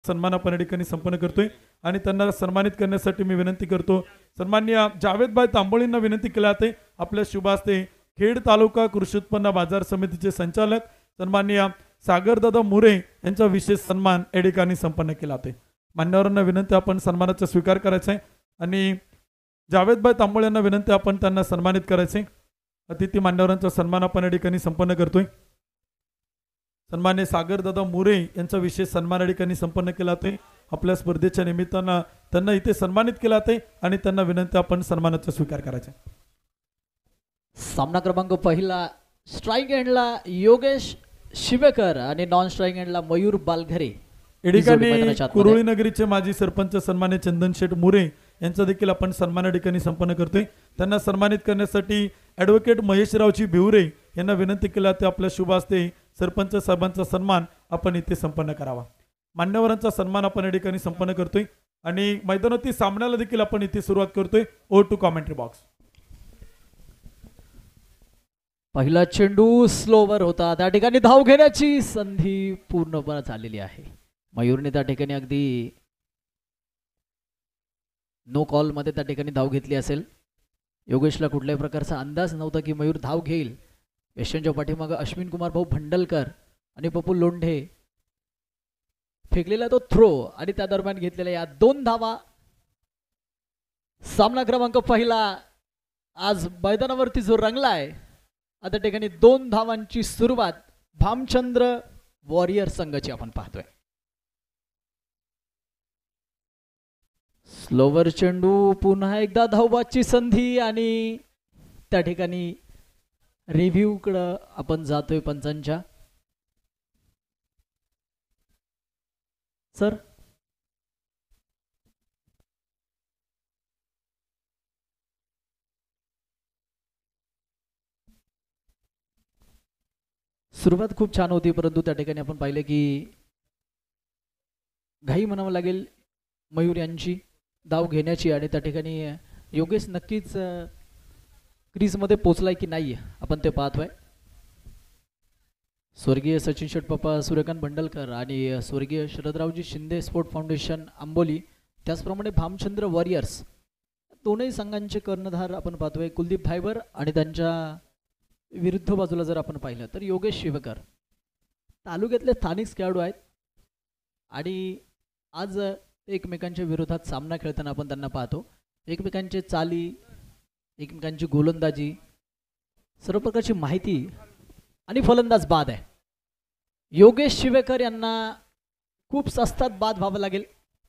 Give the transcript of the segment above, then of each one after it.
सन्मान आपण या ठिकाणी संपन्न करतोय आणि त्यांना सन्मानित करण्यासाठी मी विनंती करतो सन्माननीय जावेदभाई तांबोळींना विनंती केली जाते आपल्या शुभ हस्ते खेड तालुका कृषी उत्पन्न बाजार समितीचे संचालक सन्माननीय सागरदादा मुरे यांचा विशेष सन्मान या ठिकाणी संपन्न केला जातोय। मान्यवरांना विनंती आपण सन्मानाचा स्वीकार करायचा आहे आणि जावेदभाई तांबोळे यांना विनंती आपण त्यांना सन्मानित करायचे। अतिथी मान्यवरांचा सन्मान आपण या ठिकाणी संपन्न करतोय। सन्मान्य सागरदादा मुरे यांचा विशेष सन्मान या ठिकाणी संपन्न केला जातोय। आपल्या स्पर्धेच्या निमित्तानं त्यांना इथे सन्मानित केला जाते आणि त्यांना विनंती आपण सन्मानाचा स्वीकार करायचा। सामना क्रमांक पहिला स्ट्राइक एंडला योगेश शिवेकर आणि नॉन स्ट्राइक एंडला मयूर बालघरे। या ठिकाणी कुरुळी नगरीचे माजी सरपंच सन्मान्य चंदन शेठ मुरे यांचा देखील आपण सन्मान या ठिकाणी संपन्न करतोय। त्यांना सन्मानित करण्यासाठी ॲडव्होकेट महेशरावजी भिवरे यांना विनंती केला ते आपल्या शुभ हस्ते सरपंच साहेबांचा सन्मान आपण इथे संपन्न करावा। मान्यवरांचा सन्मान आपण या ठिकाणी संपन्न करतोय आणि मैदानातील सामन्याला देखील आपण इथे सुरुवात करतोय। O to commentary box. पहिला चेंडू स्लोवर होता त्या ठिकाणी धाव घेण्याची संधी पूर्णपणे झालेली आहे। मयूरने त्या ठिकाणी अगदी नो कॉल मध्ये त्या ठिकाणी धाव घेतली असेल। योगेशला कुठल्याही प्रकारचा अंदाज नव्हता की मयूर धाव घेईल। यशवंतच्या पाठीमागे अश्विन कुमार भाऊ भंडलकर आणि पप्पू लोंढे फेकलेला तो थ्रो आणि त्या दरम्यान घेतलेल्या या 2 धावा। सामना क्रमांक पहिला आज मैदानावरती जो रंगलाय आता ठिकाणी 2 धावांची सुरुवात भामचंद्र वॉरियर संघाची आपण पाहतोय। स्लोवर चेंडू पुन्हा एकदा धावबाची संधी आणि त्या ठिकाणी रिव्ह्यू कडे आपण जातोय पंचांच्या। सर सुरुवात खूप छान होती परंतु त्या ठिकाणी आपण पाहिले की घाई म्हणावं लागेल मयूर यांची धाव घेण्याची आणि त्या ठिकाणी योगेश नक्कीच क्रीजमध्ये पोचलाय की नाही आपण ते पाहतोय। स्वर्गीय सचिन शेटपप्पा सूर्यकांत भंडलकर आणि स्वर्गीय शरदरावजी शिंदे स्पोर्ट फाउंडेशन आंबोली त्याचप्रमाणे भामचंद्र वॉरियर्स दोनही संघांचे कर्णधार आपण पाहतोय कुलदीप धायवर आणि त्यांच्या विरुद्ध बाजूला जर आपण पाहिलं तर योगेश शिवेकर तालुक्यातले स्थानिक खेळाडू आहेत आणि आज एकमेकांच्या विरोधात सामना खेळताना आपण त्यांना पाहतो। एकमेकांचे चाली एकमेकांची गोलंदाजी सर्व प्रकारची माहिती आणि फलंदाज बाद आहे। योगेश शिवेकर यांना खूप सस्तात बाद व्हावं लागेल।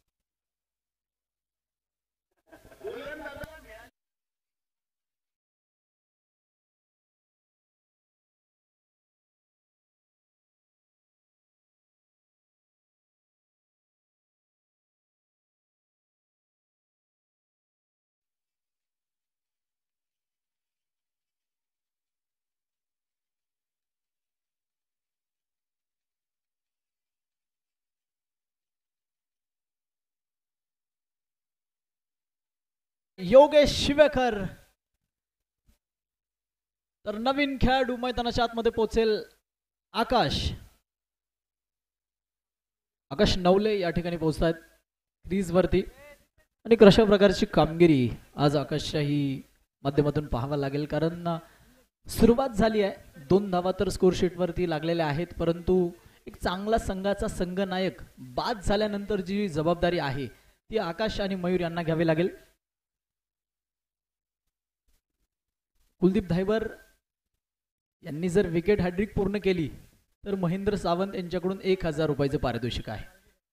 योगेश शिवेकर तर नवीन खेळाडू मैदानाच्या आतमध्ये पोहोचेल आकाश नवले या ठिकाणी पोहोचतात क्रीज वरती आणि कशा प्रकारची कामगिरी आज आकाशच्याही माध्यमातून पाहावा लागेल कारण सुरुवात झाली आहे। 2 धावा तर स्कोर शीट वरती लागलेल्या आहेत परंतु एक चांगला संघाचा संघनायक बाद झाल्यानंतर जी जबाबदारी आहे ती आकाश आणि मयूर यांना घ्यावी लागेल। कुलदीप धायवर यांनी जर विकेट हॅट्रिक पूर्ण केली तर महेंद्र सावंत यांच्याकडून 1000 रुपयाचे पारितोषिक आहे।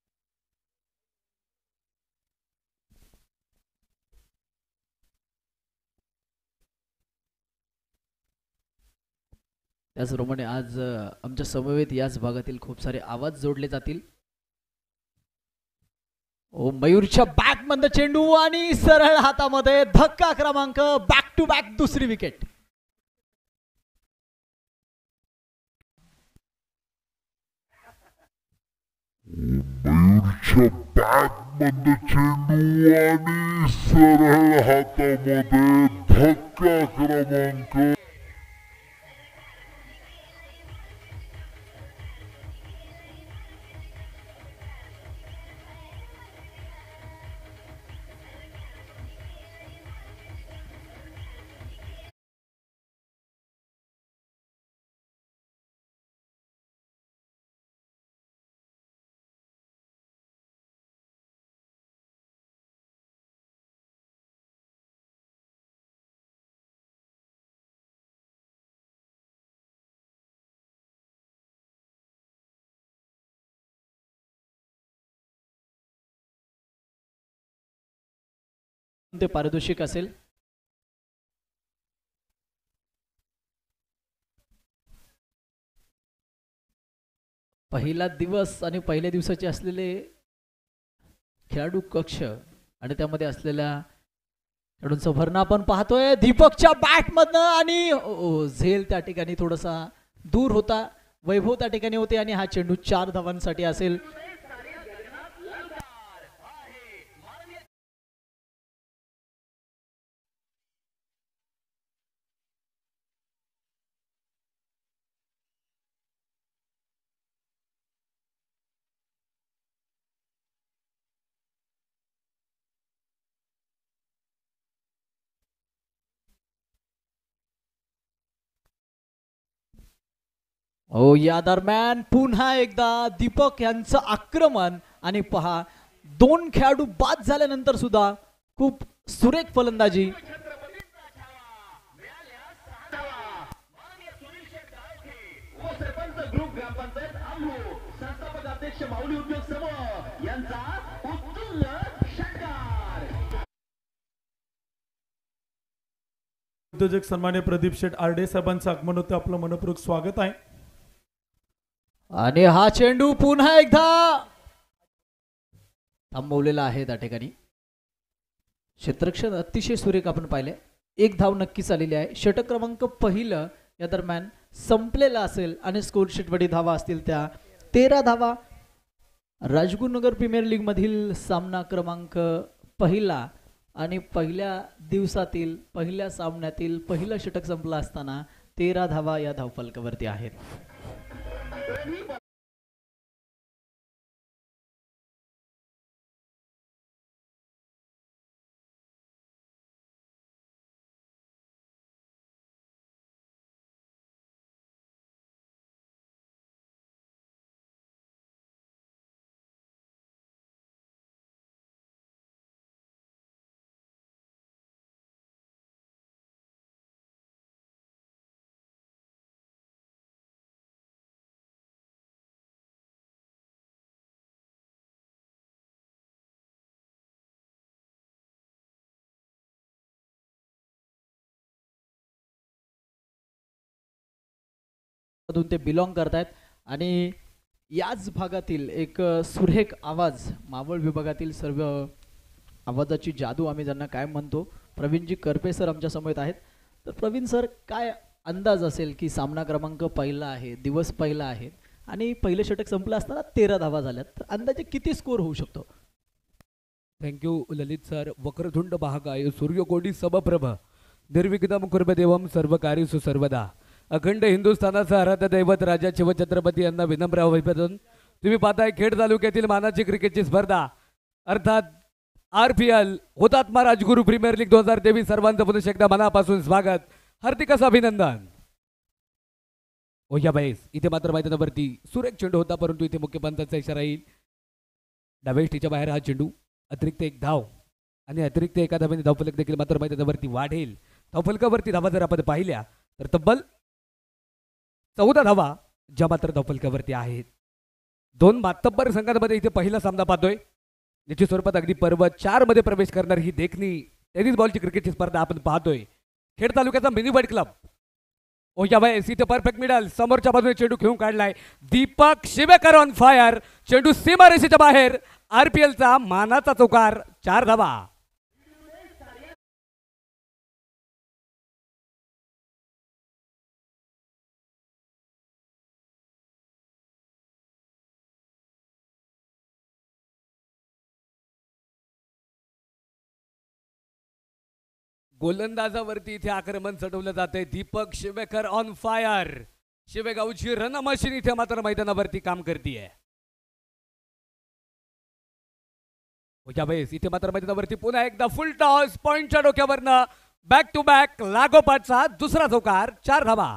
त्याचप्रमाणे आज आमच्या समवेत याच भागातील खूप सारे आवाज जोडले जातील। ओ मयूरच्या बॅक मध्ये चेंडू आणि सरळ हातामध्ये धक्का क्रमांक बॅक टू बॅक दुसरी विकेट। मयूरच्या बॅक मध्ये चेंडू आणि सरळ हातामध्ये धक्का क्रमांक ते पारितोषिक असेल. पहिला दिवस आणि पहिल्या दिवसाचे असलेले खेळाडू कक्ष आणि त्यामध्ये असलेल्या खेळाडूंचं भरणं आपण पाहतोय. दीपकच्या बॅटमधनं आणि झेल त्या ठिकाणी थोडासा दूर होता. वैभव त्या ठिकाणी होते आणि हा चेंडू 4 धावांसाठी असेल. या दरम्यान पुन्हा एकदा दीपक यांचं आक्रमण आणि पहा 2 खेळाडू बाद झाल्यानंतर सुद्धा खूप सुरेख फलंदाजी. उद्योजक सन्मान्य प्रदीप शेठ आरडे साहेबांचं आगमन होतं. आपलं मनपूर्वक स्वागत आहे. आणि हा चेंडू पुन्हा एकदा थांबवलेला आहे त्या ठिकाणी. क्षेत्ररक्षण अतिशय सुरेख आपण पाहिले. 1 धाव नक्कीच आलेली आहे. षटक क्रमांक पहिलं या दरम्यान संपलेला असेल आणि स्कोरशीट वरती धावा असतील त्या 13 धावा. राजगुरुनगर प्रीमियर लीग मधील सामना क्रमांक पहिला आणि पहिल्या दिवसातील पहिल्या सामन्यातील पहिलं षटक संपलं असताना 13 धावा या धावफलकावरती आहेत. मधून ते बिलॉंग करतायत आणि याच भागातील एक सुरेख आवाज, मावळ विभागातील सर्व आवाजाची जादू आम्ही ज्यांना काय म्हणतो, प्रवीणजी करपे सर आमच्या समोर आहेत. तर प्रवीण सर, काय अंदाज असेल की सामना क्रमांक पहिला आहे, दिवस पहिला आहे आणि पहिलं षटक संपलं असताना 13 धावा झाल्यात, तर अंदाजे किती स्कोर होऊ शकतो? थँक्यू ललित सर. वक्रतुंड महाकाय सूर्यकोटी समप्रभ निर्विघ्नं कुर्मे देवं सर्वकार्येषु सर्वदा. अखंड हिंदुस्थानाचं आराध्य दैवत राजा शिवछत्रपती यांना विनम्र अभिवादन. तुम्ही पाहताय खेड तालुक्यातील मानाची क्रिकेटची स्पर्धा अर्थात RPL हुतात्मा राजगुरू प्रीमियर लीग 2023. सर्वांचं पुन्हा एकदा मनापासून स्वागत, हार्दिक असं अभिनंदन. ओया बाईस, इथे मात्र मैदानावरती सुरेख चेंडू होता, परंतु इथे मुख्य पंचाचा इशारा येईल. डावेष्टीच्या बाहेर हा चेंडू, अतिरिक्त 1 धाव आणि अतिरिक्त 1 धावेने धावफलक देखील मात्र मैदानावरती वाढेल. धावफलकावरती धावा जर आपण पाहिल्या तर तब्बल 14 धावा ज्या मात्र धावफलकावरती आहेत. 2 मातब्बर संघांमध्ये इथे पहिला सामना पाहतोय. निश्चित स्वरूपात अगदी पर्व 4 मध्ये प्रवेश करणारी ही देखणी टेनिस बॉलची क्रिकेटची स्पर्धा आपण पाहतोय. खेड तालुक्याचा मिनी वर्ल्ड क्लब. ओ या बाय, इथे परफेक्ट मिडल, समोरच्या बाजूने चेंडू खेळून काढलाय दीपक शिवेकर ऑन फायर. चेंडू सीमारेषेच्या बाहेर. RPLचा मानाचा चौकार, 4 धावा. गोलंदाजावरती इथे आक्रमण चढवलं जाते. Deepak Shivekar on fire. शिवेगावची रन मशीन इथे मात्र मैदानावरती काम करतीये. इथे मात्र मैदानावरती पुन्हा एकदा फुल टॉस, पॉइंटच्या डोक्यावरनं बॅक टू बॅक लागोपाठचा दुसरा चौकार, 4 धावा.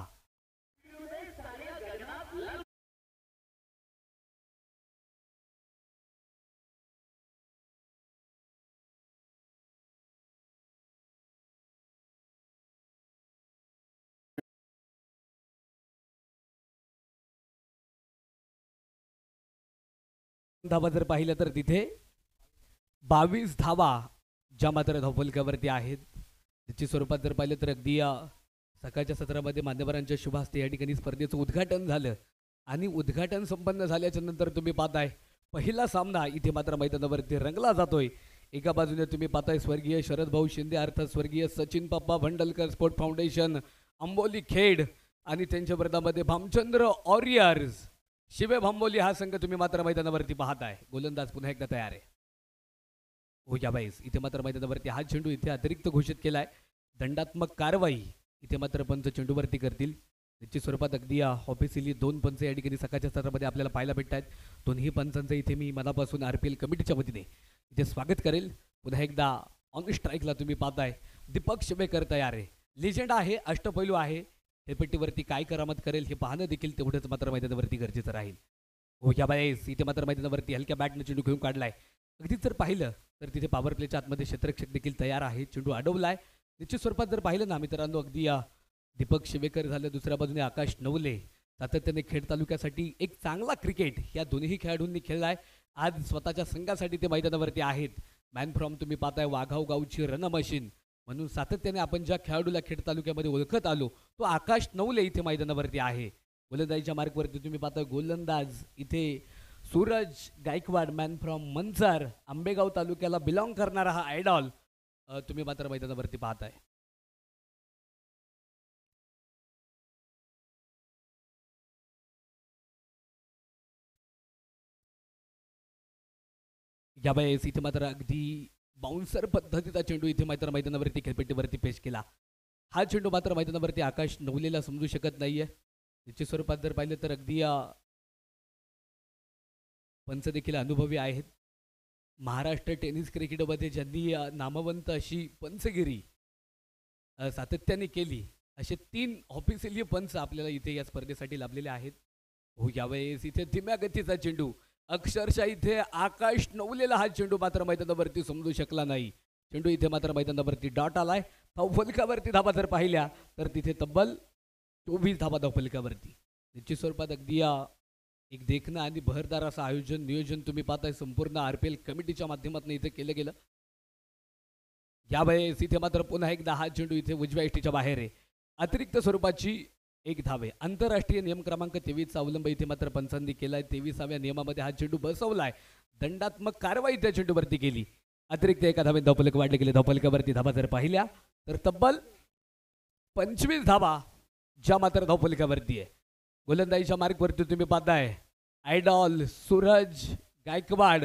धावा जर पाहिलं तर तिथे 22 धावा ज्या मात्र धावफलकावरती आहेत त्याची स्वरूपात जर पाहिलं तर अगदी सकाळच्या सत्रामध्ये मान्यवरांच्या शुभ हस्ते या ठिकाणी स्पर्धेचं उद्घाटन झालं आणि उद्घाटन संपन्न झाल्याच्या नंतर तुम्ही पाहताय पहिला सामना इथे मात्र मैदानावरती रंगला जातोय. एका बाजूने तुम्ही पाहताय स्वर्गीय शरद भाऊ शिंदे अर्थात स्वर्गीय सचिन पप्पा भंडलकर स्पोर्ट फाउंडेशन अंबोली खेड आणि त्यांच्या विरोधामध्ये भामचंद्र वॉरियर्स शिवे भांबोली हा संघ तुम्ही मात्र मैदानावरती पाहताय. गोलंदाज पुन्हा एकदा तयार आहे. हो या बाईस इथे मात्र मैदानावरती हा चेंडू इथे अतिरिक्त घोषित केलाय. दंडात्मक कारवाई इथे मात्र पंच चेंडूवरती करतील. त्याची स्वरूपात अगदी ऑफिशियली 2 पंच या ठिकाणी सकाळच्या सत्रामध्ये आपल्याला पाहायला भेटत आहेत. दोन्ही पंचांचं इथे मी मनापासून RPL कमिटीच्या वतीने इथे स्वागत करेल. पुन्हा एकदा ऑन स्ट्राईकला तुम्ही पाहताय दीपक शिवेकर तयार आहे. लिजेंड आहे, अष्टपैलू आहे. हेपेटीवरती काय करामत करेल हे पाहणं देखील तेवढंच मात्र मैदानावरती गरजेचं राहील. हो या बाईस इथे मात्र मैदानावरती हलक्या बॅटने चेंडू घेऊन काढलाय. अगदीच जर पाहिलं तर तिथे पॉवर प्लेच्या आतमध्ये क्षेत्ररक्षक देखील तयार आहे. चेंडू अडवलाय. निश्चित स्वरूपात जर पाहिलं ना मित्रांनो अगदी दीपक शिवेकर झालं, दुसऱ्या बाजूने आकाश नवले सातत्याने खेड तालुक्यासाठी एक चांगला क्रिकेट या दोन्ही खेळाडूंनी खेळलाय. आज स्वतःच्या संघासाठी ते मैदानावरती आहेत. मॅन फ्रॉम तुम्ही पाहताय वाघाव गावची रन मशीन म्हणून सातत्याने आपण ज्या खेळाडूला खेड तालुक्यामध्ये ओळखत आलो तो आकाश नवले इथे मैदानावरती आहे. गोलंदाजीच्या मार्कवरती तुम्ही पाहताय गोलंदाज इथे सूरज गायकवाड मॅन फ्रॉम मंचर आंबेगाव तालुक्याला बिलॉंग करणारा हा आयडॉल तुम्ही मात्र मैदानावरती पाहताय. या वेळेस इथे मात्र अगदी बाउन्सर पद्धतीचा चेंडू इथे मात्र मैदानावरती खेळपेटीवरती पेश केला. हा चेंडू मात्र मैदानावरती आकाश नवलेला समजू शकत नाहीये. त्याच्या स्वरूपात जर पाहिलं तर अगदी पंच देखील अनुभवी आहेत. महाराष्ट्र टेनिस क्रिकेटमध्ये ज्यांनी नामवंत अशी पंचगिरी सातत्याने केली असे 3 ऑफिशियली पंच आपल्याला इथे या स्पर्धेसाठी लाभलेले आहेत. हो यावेळेस इथे धीम्या गतीचा चेंडू अक्षरशः इथे आकाश नवलेला हा चेंडू मात्र मैदानावरती समजू शकला नाही. चेंडू इथे मात्र मैदानावरती डॉट आलाय. धावफलकावरती धाबा जर पाहिल्या तर तिथे तब्बल 24 धाबा धावफलकावरती. निश्चित स्वरूपात अगदी एक देखणं आणि बहरदार असं आयोजन नियोजन तुम्ही पाहताय संपूर्ण RPL कमिटीच्या माध्यमातून इथे केलं गेलं. यावेळेस इथे मात्र पुन्हा एकदा हा चेंडू इथे उजव्या इष्टीच्या बाहेर आहे. अतिरिक्त स्वरूपाची 1 धाव आहे. आंतरराष्ट्रीय नियम क्रमांक 23चा अवलंब इथे मात्र पंचांनी केलाय. 23व्या नियमामध्ये हा चेंडू बसवलाय. दंडात्मक कारवाई त्या चेंडूवरती केली. अतिरिक्त 1 धावेत धावफलक वाढले गेले. धावफलकावरती धाबा जर पाहिल्या तर तब्बल 25 धाबा ज्या मात्र धावफलकावरती आहे. गोलंदाजीच्या मार्कवरती तुम्ही पाहताय आयडॉल सूरज गायकवाड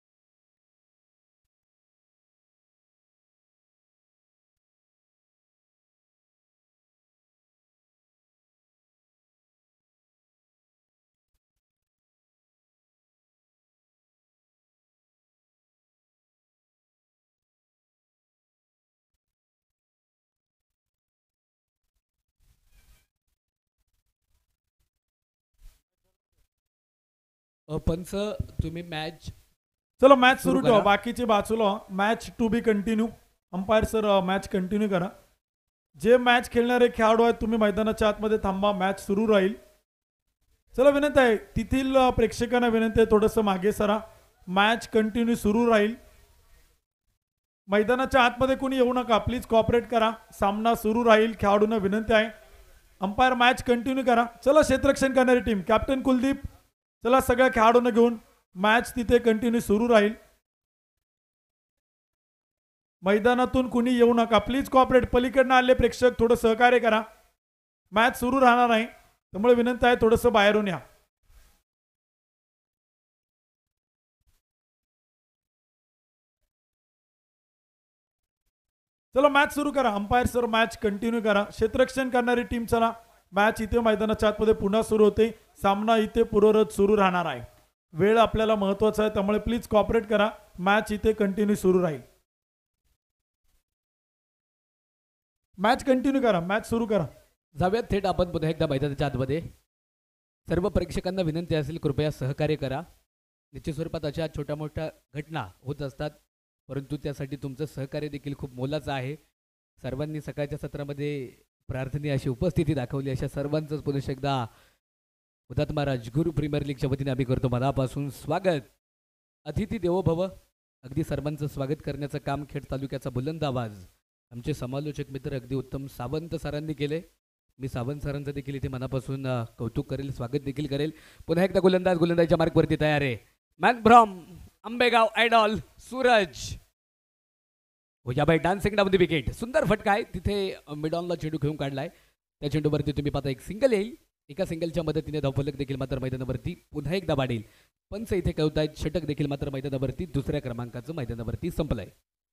पंच तुम्ही मॅच चलो मॅच सुरू सुरू ठेवा. करा. बाकीचे बाजूला match to be continue. Umpire sir match continue करा. जे मॅच खेळणारे खेळाडू आहेत तुम्ही मैदानाच्या आतमध्ये थांबा. मॅच सुरू राहील. चला विनंती आहे तेथील प्रेक्षकांना विनंती आहे थोडंसं मागे सरा. मॅच कंटिन्यू सुरू राहील. मैदानाच्या आतमध्ये कोणी येऊ नका प्लीज कॉपरेट करा. सामना सुरू राहील. खेळाडूंना विनंती आहे अंपायर मॅच कंटिन्यू करा. चला क्षेत्ररक्षण करणारी टीम कॅप्टन कुलदीप चला सगळ्या खेळाडूंना घेऊन मॅच तिथे कंटिन्यू सुरू राहील. मैदानातून कुणी येऊ नका प्लीज कॉपरेट. पलीकडनं आले प्रेक्षक थोडं सहकार्य करा. मॅच सुरू राहणार नाही त्यामुळे विनंती आहे थोडंसं बाहेरून या. चला मॅच सुरू करा. अंपायर सर मॅच कंटिन्यू करा. क्षेत्ररक्षण करणारी टीम चला. मॅच इथे मैदानाच्या आतमध्ये पुन्हा सुरू होते. सामना इथे पूर्वरत सुरू राहणार आहे. वेळ आपल्याला महत्वाचा आहे त्यामुळे प्लीज कॉपरेट करा. मॅच इथे कंटिन्यू सुरू राहील. मॅच कंटिन्यू करा. मॅच सुरू करा. जाऊयात थेट आपण पुन्हा एकदा मैदानाच्या आतमध्ये. सर्व प्रेक्षकांना विनंती असेल कृपया सहकार्य करा. निश्चित स्वरूपात अशा छोट्या मोठ्या घटना होत असतात परंतु त्यासाठी तुमचं सहकार्य देखील खूप मोलाचं आहे. सर्वांनी सकाळच्या सत्रामध्ये प्रार्थनीय अशी उपस्थिती दाखवली. अशा सर्वांचंच पुन्हा एकदा हुतात्मा राजगुरू प्रीमियर लीगच्या वतीने आम्ही करतो मनापासून स्वागत. अतिथी देवो भव. अगदी सर्वांचं स्वागत करण्याचं काम खेड तालुक्याचा बुलंद आवाज आमचे समालोचक मित्र अगदी उत्तम सावंत सरांनी केले. मी सावंत सरांचं देखील इथे मनापासून कौतुक करेल, स्वागत देखील करेल. पुन्हा एकदा गोलंदाजच्या मार्कवरती तयार आहे. Man from Ambegaon idol Suraj. हो या बाई डान्सिंग डाऊन द विकेट. सुंदर फटका आहे तिथे मिडॉनला चेंडू घेऊन काढलाय. त्या चेंडूवरती तुम्ही पाहता एक सिंगल येईल. एका सिंगलच्या मदतीने धावफलक देखील मात्र मैदानावरती पुन्हा एकदा वाढेल. पंच इथे कळतायत. षटक देखील मात्र मैदानावरती दुसऱ्या क्रमांकाचं मैदानावरती संपलंय.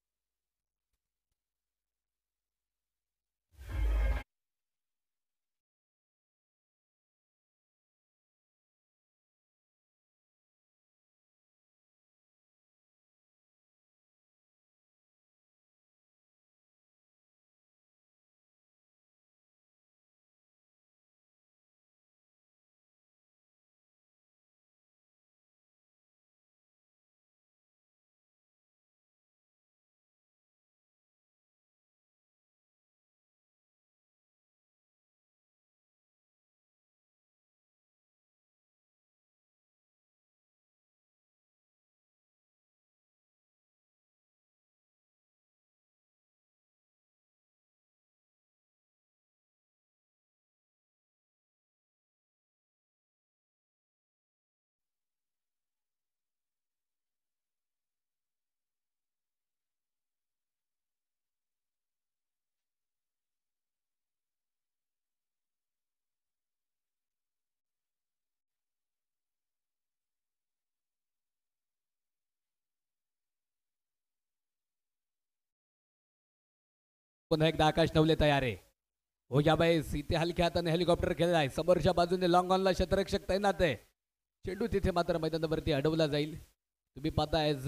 पुन्हा एकदा आकाश नवले तयार आहे. हो या बाई इथे हलक्या हाताने हेलिकॉप्टर खेळलाय. समोरच्या बाजूने लॉंग ऑनला क्षेत्ररक्षक तैनात आहे. चेंडू तिथे मात्र मैदानावरती अडवला जाईल. तुम्ही पाहता ॲज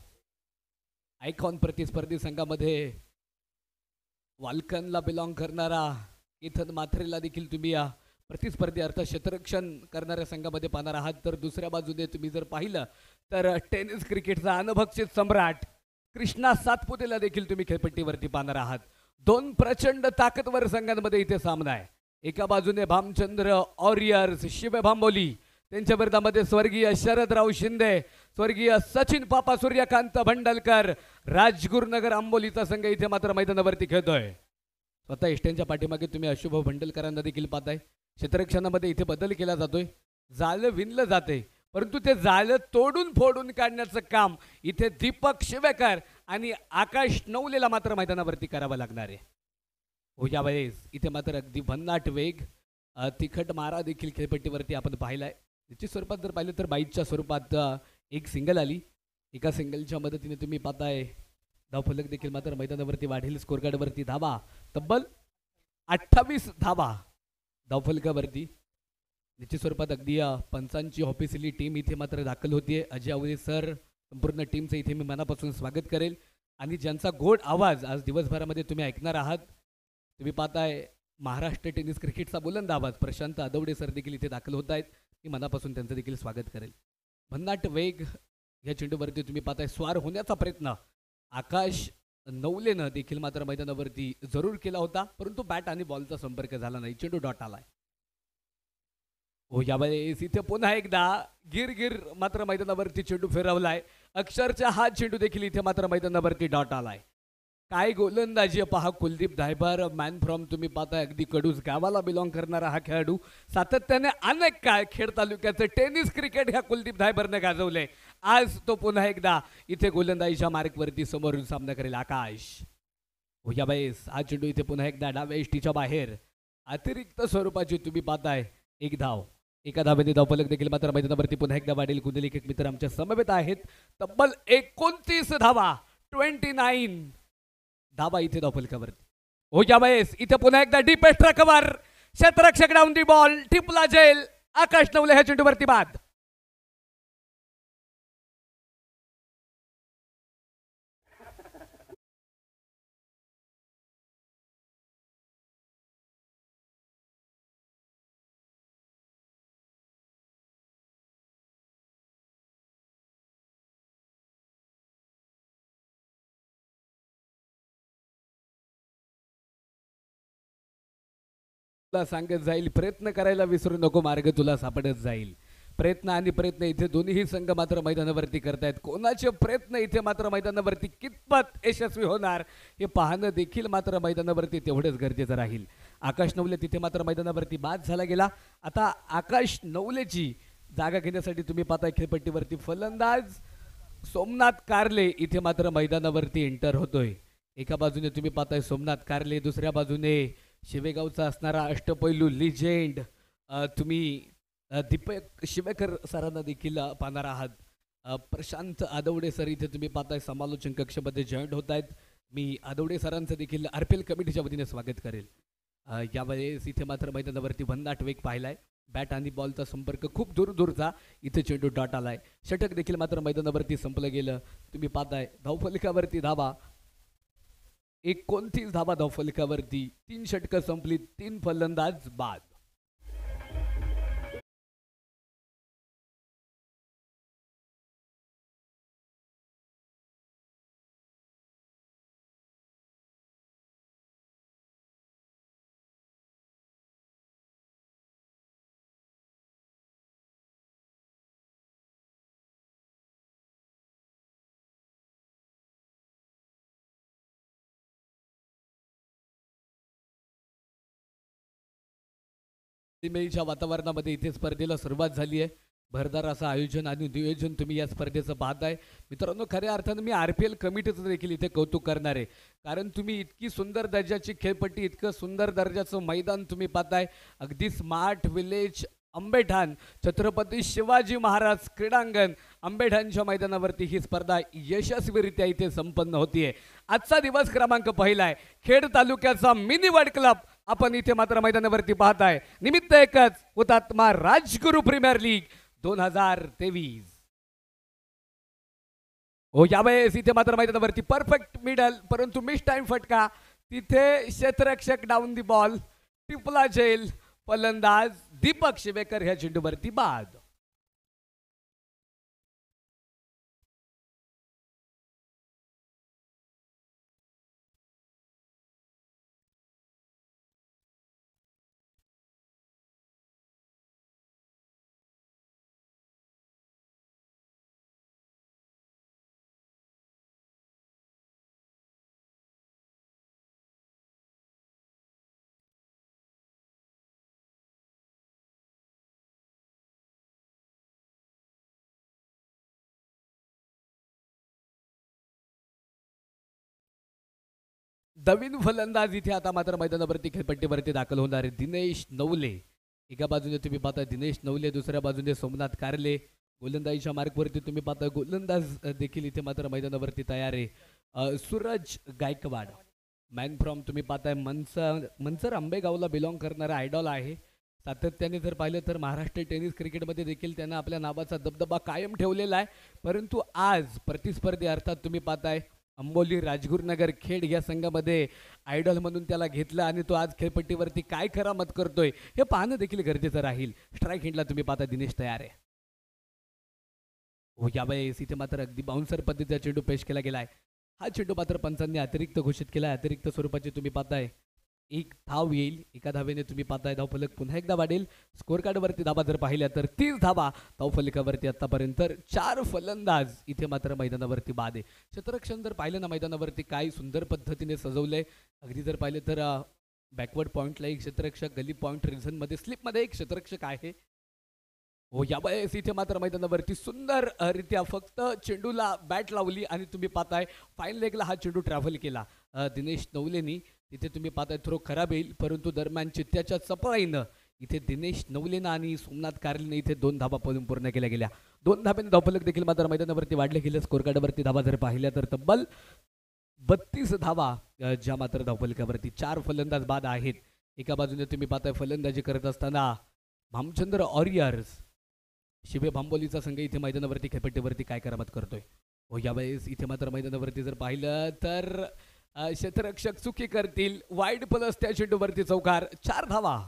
आयकॉन प्रतिस्पर्धी संघामध्ये वाल्कनला बिलॉंग करणारा इथन माथरेला देखील तुम्ही प्रतिस्पर्धी अर्थात क्षेत्ररक्षण करणाऱ्या संघामध्ये पाहणार आहात. तर दुसऱ्या बाजूने तुम्ही जर पाहिलं तर टेनिस क्रिकेटचा अनुभक्षित सम्राट कृष्णा सातपुतेला देखील तुम्ही खेळपट्टीवरती पाहणार आहात. दोन प्रचंड ताकदवर संघांमध्ये इथे सामना आहे. एका बाजूने भामचंद्र वॉरियर्स शिव भांबोली, त्यांच्या विरोधामध्ये स्वर्गीय शरदराव शिंदे, स्वर्गीय सचिन पापा सूर्यकांत भंडलकर, राजगुरुनगर आंबोलीचा संघ इथे मात्र मैदानावरती खेळतोय. स्वतः इष्टांच्या पाठीमागे तुम्ही अशुभ भंडलकरांना देखील पाहताय. क्षेत्ररक्षणामध्ये इथे बदल केला जातोय. जाळं विणलं जाते परंतु ते जाळं तोडून फोडून काढण्याचं काम इथे दीपक शिवेकर आणि आकाश नवलेला मात्र मैदानावरती करावं लागणार आहे. हो या वेळेस इथे मात्र अगदी भन्नाट वेग, तिखट मारा देखील खेळपट्टीवरती आपण पाहिलाय. निश्चित स्वरूपात जर पाहिलं तर बाईकच्या स्वरूपात एक सिंगल आली. एका सिंगलच्या मदतीने तुम्ही पाहताय धावफलक देखील मात्र मैदानावरती वाढेल. स्कोर कार्डवरती धावा तब्बल 28 धावा धावफलकावरती. निश्चित स्वरूपात अगदी पंचांची ऑफिशियली टीम इथे मात्र दाखल होतीये. अजय आवळे सर, संपूर्ण टीमचं इथे मी मनापासून स्वागत करेल. आणि ज्यांचा गोड आवाज आज दिवसभरामध्ये तुम्ही ऐकणार आहात, तुम्ही पाहताय महाराष्ट्र टेनिस क्रिकेटचा बुलंद आवाज प्रशांत आदवडे सर देखील इथे दाखल होत आहेत. मी मनापासून त्यांचं देखील स्वागत करेल. भन्नाट वेग या चेंडूवरती तुम्ही पाहताय स्वार होण्याचा प्रयत्न आकाश नवलेनं देखील मात्र मैदानावरती जरूर केला होता, परंतु बॅट आणि बॉलचा संपर्क झाला नाही. चेंडू डॉट आलाय. हो यावेळेस इथे पुन्हा एकदा गिर मात्र मैदानावरती चेंडू फिरवलाय. अक्षरच्या हा चेंडू देखील इथे मात्र मैदानावरती डॉट आलाय. काय गोलंदाजी पहा कुलदीप धायबर, मॅन फ्रॉम तुम्ही पाहताय अगदी कडूस गावाला बिलॉंग करणारा हा खेळाडू. सातत्याने अनेक काळ खेड तालुक्याचं टेनिस क्रिकेट ह्या कुलदीप धायबरने गाजवलंय. आज तो पुन्हा एकदा इथे गोलंदाजीच्या मार्कवरती समोरून सामना करेल आकाश. हो यावेळेस हा चेंडू इथे पुन्हा एकदा डाव्या एष्टीच्या बाहेर अतिरिक्त स्वरूपाची तुम्ही पाहताय एक धाव. एका धावेने धावफलक देखील मात्र मैदानावरती पुन्हा एकदा वाढेल. कुंडलिक एक मित्र आमच्या समवेत आहेत. तब्बल 29 धावा 29 धावा इथे धावफलकावरती. हो यावेळेस इथे पुन्हा एकदा डीप एक्स्ट्रा कव्हर, क्षेत्ररक्षक डाऊन दी बॉल, टिपला जेल. आकाश नवले ह्या चेंडूवरती बाद. सांगत जाईल प्रयत्न करायला विसरू नको, मार्ग तुला सापडत जाईल. प्रयत्न आणि प्रयत्न इथे दोन्ही संघ मात्र मैदानावरती करतायत. कोणाचे प्रयत्न इथे मात्र मैदानावरती कितपत यशस्वी होणार हे पाहणं देखील मात्र मैदानावरती तेवढंच गरजेचं राहील. आकाश नवले तिथे मात्र मैदानावरती बाद झाला गेला. आता आकाश नवलेची जागा घेण्यासाठी तुम्ही पाहताय खेळपट्टीवरती फलंदाज सोमनाथ कारले इथे मात्र मैदानावरती एंटर होतोय. एका बाजूने तुम्ही पाहताय सोमनाथ कारले, दुसऱ्या बाजूने शिवेगावचा असणारा अष्टपैलू लिजेंड तुम्ही दीपक शिवेकर सरांना देखील पाहणार आहात. प्रशांत आदवडे सर इथे तुम्ही पाहताय समालोचन कक्षामध्ये जॉईंट होत आहेत. मी आदवडे सरांचं देखील RPL कमिटीच्या वतीने स्वागत करेल. यावेळेस इथे मात्र मैदानावरती भन्नाट वेग पाहिलाय. बॅट आणि बॉलचा संपर्क खूप दूरचा इथे चेंडू डॉट आलाय. षटक देखील मात्र मैदानावरती संपलं गेलं. तुम्ही पाहताय धावफलकावरती धावा 29 धावा धावफलकावरती. 3 षटकं संपली, 3 फलंदाज बाद. मेळीच्या वातावरणामध्ये इथे स्पर्धेला सुरुवात झाली आहे. भरदार असं आयोजन आणि नियोजन तुम्ही या स्पर्धेचं पाहताय. मित्रांनो, खऱ्या अर्थानं मी RPL कमिटीचं देखील इथे कौतुक करणार आहे. कारण तुम्ही इतकी सुंदर दर्जाची खेळपट्टी, इतकं सुंदर दर्जाचं मैदान तुम्ही पाहताय. अगदी स्मार्ट विलेज आंबेठाण छत्रपती शिवाजी महाराज क्रीडांगण आंबेठाणच्या मैदानावरती ही स्पर्धा यशस्वीरित्या इथे संपन्न होतीये. आजचा दिवस क्रमांक पहिला आहे. खेड तालुक्याचा मिनी वर्ल्ड क्लब आपण इथे मात्र मैदानावरती पाहताय. निमित्त एकच, हुतात्मा राजगुरू प्रीमियर लीग 2023. हो, यावेळेस इथे मात्र मैदानावरती परफेक्ट मिडल, परंतु मिस टाइम फटका. तिथे क्षेत्ररक्षक डाऊन दी बॉल, टिपला जेल. फलंदाज दीपक शिवेकर ह्या चेंडूवरती बाद. नवीन फलंदाज इथे आता मात्र मैदानावरती खेळपट्टीवरती दाखल होणार आहे. दिनेश नवले एका बाजूने तुम्ही पाहता दिनेश नवले, दुसऱ्या बाजूने सोमनाथ कारले. गोलंदाजीच्या मार्गवरती तुम्ही पाहता गोलंदाज देखील इथे मात्र मैदानावरती तयार आहे. सूरज गायकवाड मॅन फ्रॉम तुम्ही पाहताय मनसर आंबेगावला बिलॉंग करणारा आयडॉल आहे. सातत्याने जर पाहिलं तर महाराष्ट्र टेनिस क्रिकेटमध्ये देखील त्यानं आपल्या नावाचा दबदबा कायम ठेवलेला आहे. परंतु आज प्रतिस्पर्धी अर्थात तुम्ही पाहताय अंबोली राजगुरुनगर खेड या संघामध्ये आयडॉल म्हणून त्याला घेतलं आणि तो आज खेळपट्टीवरती काय करामत करतोय हे पाहणं देखील गरजेचं राहील. स्ट्राईक हिंडला तुम्ही पाहता दिनेश तयार आहे. हो, यावेळेस इथे मात्र अगदी बाउन्सर पद्धतीचा चेंडू पेश केला गेलाय. हा चेंडू मात्र पंचांनी अतिरिक्त घोषित केला. अतिरिक्त स्वरूपाचे तुम्ही पाहताय एक धाव येईल. एका धावेने तुम्ही पाहताय धावफलक पुन्हा एकदा वाढेल. स्कोर कार्डवरती धावा जर पाहिल्या तर 30 धावा धावफलकावरती आतापर्यंत 4 फलंदाज इथे मात्र मैदानावरती बाद आहे. क्षेत्ररक्षण जर पाहिलं ना मैदानावरती काय सुंदर पद्धतीने सजवलंय. अगदी जर पाहिलं तर बॅकवर्ड पॉईंटला एक क्षेत्ररक्षक, गली पॉईंट रिझनमध्ये स्लिपमध्ये एक क्षेत्ररक्षक आहे. हो, यावेळेस इथे मात्र मैदानावरती सुंदर रित्या फक्त चेंडूला बॅट लावली आणि तुम्ही पाहताय फाईन लेगला हा चेंडू ट्रॅव्हल केला दिनेश नवलेनी. तिथे तुम्ही पाहताय थ्रो खराब येईल, परंतु दरम्यान चित्त्याच्या चपळाईनं इथे दिनेश नवलेनं आणि सोमनाथ कारलेने इथे 2 धावा पूर्ण केल्या गेल्या. 2 धाब्याने धावफलक देखील मात्र मैदानावरती वाढले गेले. स्कोर कार्डवरती धावा जर पाहिल्या तर तब्बल 32 धावा ज्या मात्र धावफलकावरती. 4 फलंदाज बाद आहेत. एका बाजूने तुम्ही पाहताय फलंदाजी करत असताना भामचंद्र वॉरियर्स शिवे भांबोलीचा संघ इथे मैदानावरती खेळपट्टीवरती काय करामत करतोय. हो, यावेळेस इथे मात्र मैदानावरती जर पाहिलं तर क्षेत्ररक्षक चुकी करतील. वाईड प्लस त्या चेंडूवरती चौकार. 4 धावा.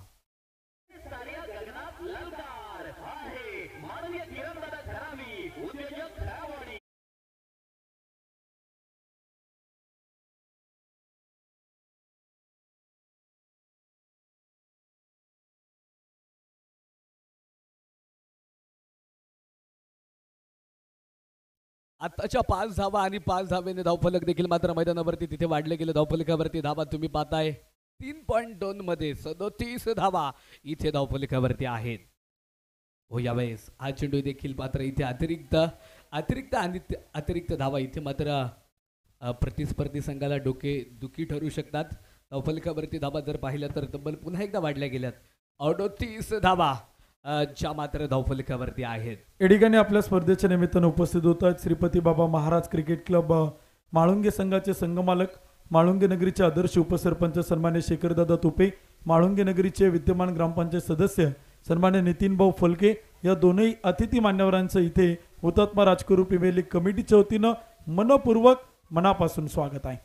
आताच्या 5 धावा आणि 5 धावेने धावफलक देखील मात्र मैदानावरती तिथे वाढले गेले. धावफलकावरती धावा तुम्ही पाहताय 3.2 मध्ये 37 धावा इथे धावफलकावरती आहेत. हो यावेळेस हा चेंडू देखील मात्र इथे अतिरिक्त आणि अतिरिक्त धावा इथे मात्र प्रतिस्पर्धी संघाला दुखी ठरू शकतात. धावफलकावरती धावा जर पाहिल्या तर तब्बल पुन्हा एकदा वाढल्या गेल्यात. 38 धावा ज्या मात्र धावफलकावरती आहेत. या ठिकाणी आपल्या स्पर्धेच्या निमित्तानं उपस्थित होत आहेत श्रीपती बाबा महाराज क्रिकेट क्लब माळुंगे संघाचे संघमालक, माळुंगे नगरीचे आदर्श उपसरपंच सन्मान्य शेखरदादा तुपे, माळुंगे नगरीचे विद्यमान ग्रामपंचायत सदस्य सन्मान्य नितीन भाऊ फलके या दोनही अतिथी मान्यवरांचं इथे हुतात्मा राजकरू प्रीमियर लीग कमिटीच्या वतीनं मनपूर्वक मनापासून स्वागत आहे.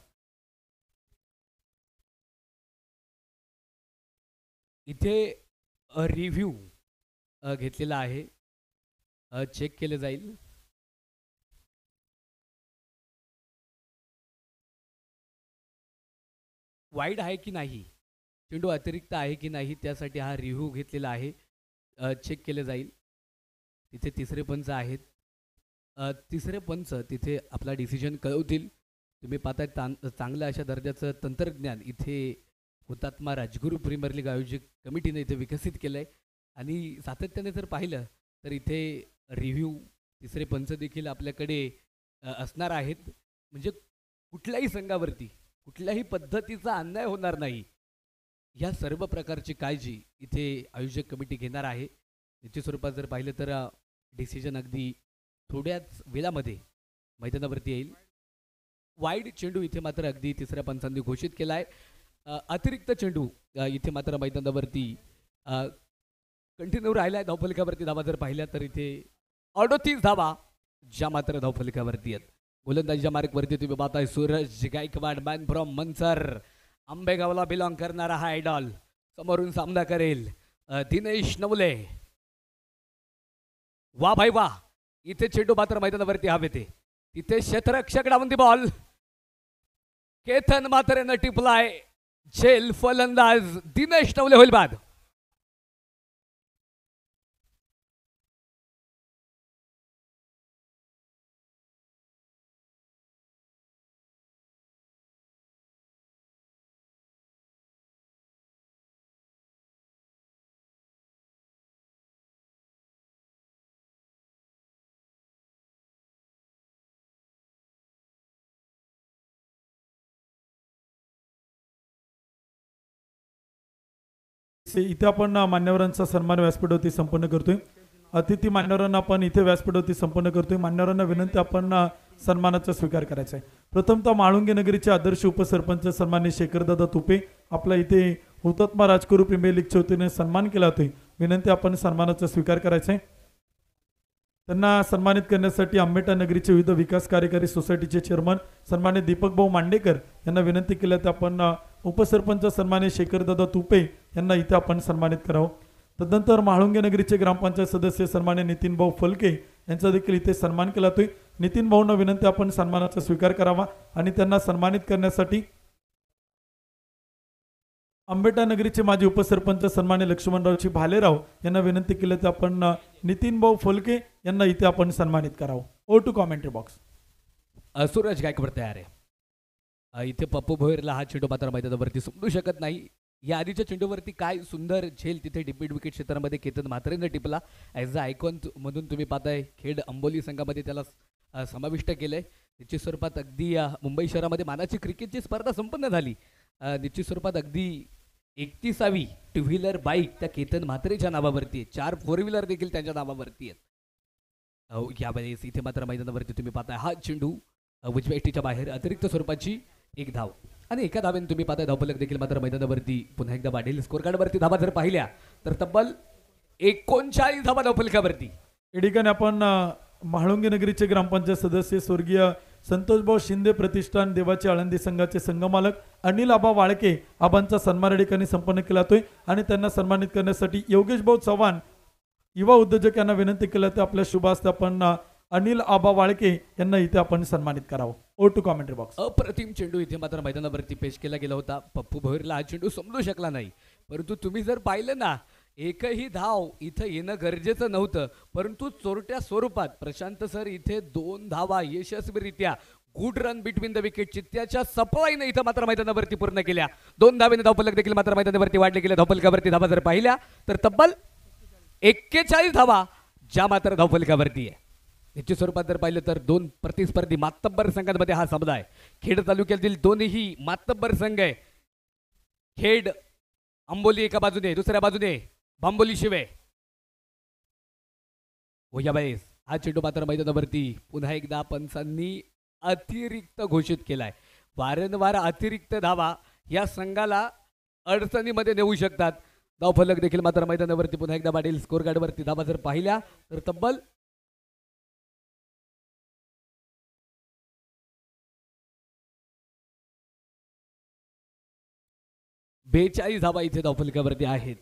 इथे रिव्ह्यू घेतलेला आहे, चेक केलं जाईल. वाईड आहे की नाही, चेंडू अतिरिक्त आहे की नाही, त्यासाठी हा रिव्ह्यू घेतलेला आहे, चेक केले जाईल. तिथे तिसरे पंच आहेत. तिसरे पंच तिथे आपला डिसिजन कळवतील. तुम्ही पाहताय चांगलं अशा दर्जाचं तंत्रज्ञान इथे हुतात्मा राजगुरू प्रीमियर लीग आयोजक कमिटीने इथे विकसित केलं आहे. आणि सातत्याने जर पाहिलं तर इथे रिव्ह्यू तिसरे पंच देखील आपल्याकडे असणार आहेत. म्हणजे कुठल्याही संघावरती कुठल्याही पद्धतीचा अन्याय होणार नाही या सर्व प्रकारची काळजी इथे आयोजक कमिटी घेणार आहे. निश्चित स्वरूपात जर पाहिलं तर डिसिजन अगदी थोड्याच वेळामध्ये मैदानावरती येईल. वाईड चेंडू इथे मात्र अगदी तिसऱ्या पंचांनी घोषित केला आहे. अतिरिक्त चेंडू इथे मात्र मैदानावरती कंटिन्यू राहिला आहे. धावफलकावरती धावा जर पाहिल्या तर इथे 38 धावा ज्या मात्र धावफलकावरती आहेत. गोलंदाजीच्या मार्कवरती तुम्ही पाहताय सूरज गायकवाड, मॅन फ्रॉम मनसर, आंबेगावला बिलॉंग करणारा हा आयडॉल समोरून सामना करेल दिनेश नवले. वा भाई वा, इथे चेंडू मात्र मैदानावरती हवेते. तिथे क्षेत्ररक्षक डावून बॉल, केतन मात्र न टिपलाय. झेल फलंदाज दिनेश नवले होईल बाद. इथे आपण मान्यवरांचा सन्मान व्यासपीठावरती संपन्न करतोय. अतिथी मान्यवरांना आपण इथे व्यासपीठावरती संपन्न करतोय. मान्यवरांना विनंती आपण सन्मानाचा स्वीकार करायचा आहे. प्रथमतः माळुंगे नगरीचे आदर्श उपसरपंच सन्मान्य शेखरदादा तुपे आपला इथे हुतात्मा राजकरू प्रीमियर लीगच्या वतीने सन्मान केला होता. विनंती आपण सन्मानाचा स्वीकार करायचा आहे. त्यांना सन्मानित करण्यासाठी आंबेटा नगरीचे विविध विकास कार्यकारी सोसायटीचे चेअरमन सन्मान्य दीपक भाऊ मांडेकर यांना विनंती केल्या तर आपण उपसरपंच सन्मान्य शेखरदादा तुपे यांना इथे आपण सन्मानित करावं. तदनंतर म्हाळुंगे नगरीचे ग्रामपंचायत सदस्य सन्मान्य नितीन भाऊ फलके यांचा देखील इथे सन्मान केला जातोय. नितीन भाऊंना विनंती आपण सन्मानाचा स्वीकार करावा आणि त्यांना सन्मानित करण्यासाठी आंबेटा नगरीचे माजी उपसरपंच सन्मान्य लक्ष्मणरावजी भालेराव यांना विनंती केली तर आपण नितीन भाऊ फलके यांना इथे आपण सन्मानित करावं. Over to commentary box. Suraj Gaikwad तयार आहे. इथे पप्पू भोईरला हा चेंडू मात्र मैदानावरती समजू शकत नाही. या आधीच्या चेंडूवरती काय सुंदर झेल तिथे डिपीट विकेट क्षेत्रामध्ये केतन म्हात्रेनं टिपला. ॲज अ आयकॉन मधून तुम्ही पाहताय खेड अंबोली संघामध्ये त्याला समाविष्ट केलंय. निश्चित स्वरूपात अगदी मुंबई शहरामध्ये मानाची क्रिकेटची स्पर्धा संपन्न झाली. निश्चित स्वरूपात अगदी 31वी टू व्हीलर बाईक त्या केतन म्हात्रेच्या नावावरती आहे. 4 4 व्हीलर देखील त्यांच्या नावावरती आहेत. यावेळेस इथे मात्र मैदानावरती तुम्ही पाहताय हा चेंडू उजव्या एष्टीच्या बाहेर अतिरिक्त स्वरूपाची एक धाव आणि एका धावेने तुम्ही पाहताय धावफलक देखील मात्र मैदानावरती पुन्हा एकदा वाढेल. स्कोर कार्डवरती धावा जर पाहिल्या तर तब्बल 39 धावा धावफलकावरती. या ठिकाणी आपण म्हाळुंगे नगरीचे ग्रामपंचायत सदस्य स्वर्गीय संतोषभाऊ शिंदे प्रतिष्ठान देवाचे आळंदी संघाचे संघमालक अनिल आबा वाळके आबांचा सन्मान या ठिकाणी संपन्न केला जातोय आणि त्यांना सन्मानित करण्यासाठी योगेश भाऊ चव्हाण युवा उद्योजक यांना विनंती केली तर आपल्या शुभ हस्ते आपण अनिल आबा वाळके यांना इथे आपण सन्मानित करावं. Over to commentary box. अप्रतिम चेंडू इथे मात्र मैदानावरती पेश केला गेला होता. पप्पू भोईरला हा चेंडू समजू शकला नाही. परंतु तुम्ही जर पाहिलं ना एकही धाव इथं येणं गरजेचं नव्हतं, परंतु चोरट्या स्वरूपात प्रशांत सर इथे 2 धावा यशस्वीरित्या good run between the wicket चित्त्याच्या सफाईने इथं मात्र मैदानावरती पूर्ण केल्या. 2 धावेने धावफलक देखील मात्र मैदानावरती वाढले गेले. धावफलकावरती धावा जर पाहिल्या तर तब्बल 41 धावा ज्या मात्र धावफलकावरती आहे. निश्चित स्वरूपात जर पाहिलं तर 2 प्रतिस्पर्धी मातब्बर संघांमध्ये हा सामना आहे. खेड तालुक्यातील दोन्ही मातब्बर संघ आहे. खेड आंबोली एका बाजूने, दुसऱ्या बाजूने बांबोली शिवे. हो या बाईस हा चेंडू मात्र मैदानावरती पुन्हा एकदा पंचांनी अतिरिक्त घोषित केलाय. वारंवार अतिरिक्त धावा या संघाला अडचणीमध्ये नेऊ शकतात. धावफलक देखील मात्र मैदानावरती पुन्हा एकदा वाढेल. स्कोर कार्डवरती धावा जर पाहिल्या तर तब्बल 42 धावा इथे धावफलकावरती आहेत.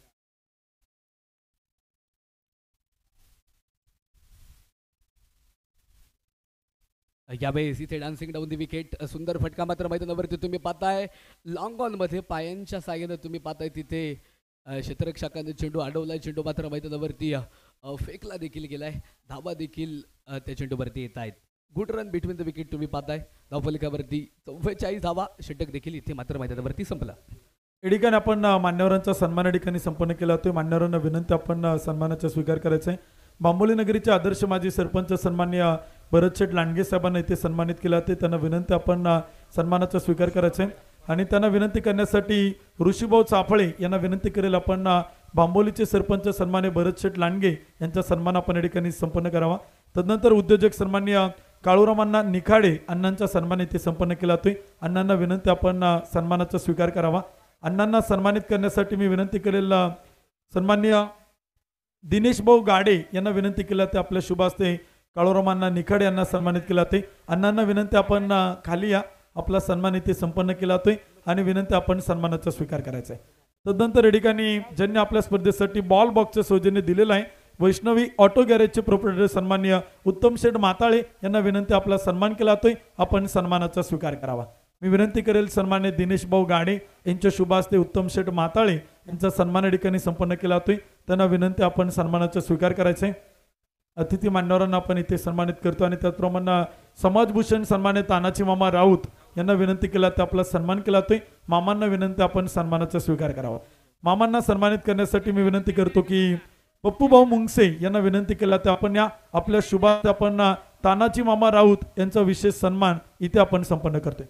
यावेळेस इथे डान्सिंग डाऊन दी विकेट सुंदर फटका मात्र मैदानावरती तुम्ही पाहताय. लॉंग ऑन मध्ये पायांच्या साह्याने तुम्ही पाहताय तिथे क्षेत्ररक्षकाने चेंडू अडवलाय. चेंडू मात्र मैदानावरती फेकला देखील गेलाय. धावा देखील त्या चेंडूवरती येत आहेत. Good run between the wicket तुम्ही पाहताय. धावफलकावरती 44 धावा. षटक देखील इथे मात्र मैदानावरती संपला. या ठिकाणी आपण मान्यवरांचा सन्मान या ठिकाणी संपन्न केला होता. मान्यवरांना विनंती आपण सन्मानाचा स्वीकार करायचा आहे. बांबोली नगरीचे आदर्श माजी सरपंच सन्माननीय भरतशेठ लांडगे साहेबांना इथे सन्मानित केला होते. त्यांना विनंती आपण सन्मानाचा स्वीकार करायचा आहे आणि त्यांना विनंती करण्यासाठी ऋषीभाऊ चाफळे यांना विनंती करेल आपण बांबोलीचे सरपंच सन्मान्य भरतशेठ लांडगे यांचा सन्मान आपण या ठिकाणी संपन्न करावा. तदनंतर उद्योजक सन्माननीय काळूरामांना निखाडे अण्णांचा सन्मान इथे संपन्न केला होता. अण्णांना विनंती आपण सन्मानाचा स्वीकार करावा. अण्णांना सन्मानित करण्यासाठी मी विनंती करेल सन्माननीय दिनेश भाऊ गाडे यांना विनंती केला ते आपल्या शुभ हस्ते काळूरामांना निखाडे यांना सन्मानित केला ते. अण्णांना विनंती आपण खाली या. आपला सन्मान इथे संपन्न केला जातोय आणि विनंती आपण सन्मानाचा स्वीकार करायचा आहे. तदनंतर या ठिकाणी ज्यांनी आपल्या स्पर्धेसाठी बॉल बॉक्सचं सौजन्य दिलेलं आहे वैष्णवी ऑटो गॅरेजचे प्रोप्रायटर सन्माननीय उत्तम शेठ माताळे यांना विनंती आपला सन्मान केला जातोय. आपण सन्मानाचा स्वीकार करावा. मी विनंती करेल सन्मान्य दिनेश भाऊ गाडे यांच्या शुभ हस्ते उत्तम शेठ माताळे यांचा सन्मान या ठिकाणी संपन्न केला जातोय. त्यांना विनंती आपण सन्मानाचा स्वीकार करायचा आहे. अतिथी मान्यवरांना आपण इथे सन्मानित करतो आणि त्याचप्रमाणे समाजभूषण सन्मान्य तानाजी मामा राऊत यांना विनंती केला तर आपला सन्मान केला जातोय. मामांना विनंती आपण सन्मानाचा स्वीकार करावा. मामांना सन्मानित करण्यासाठी मी विनंती करतो की पप्पू भाऊ मुंगसे यांना विनंती केला तर आपण या आपल्या शुभात आपण तानाजी मामा राऊत यांचा विशेष सन्मान इथे आपण संपन्न करतोय.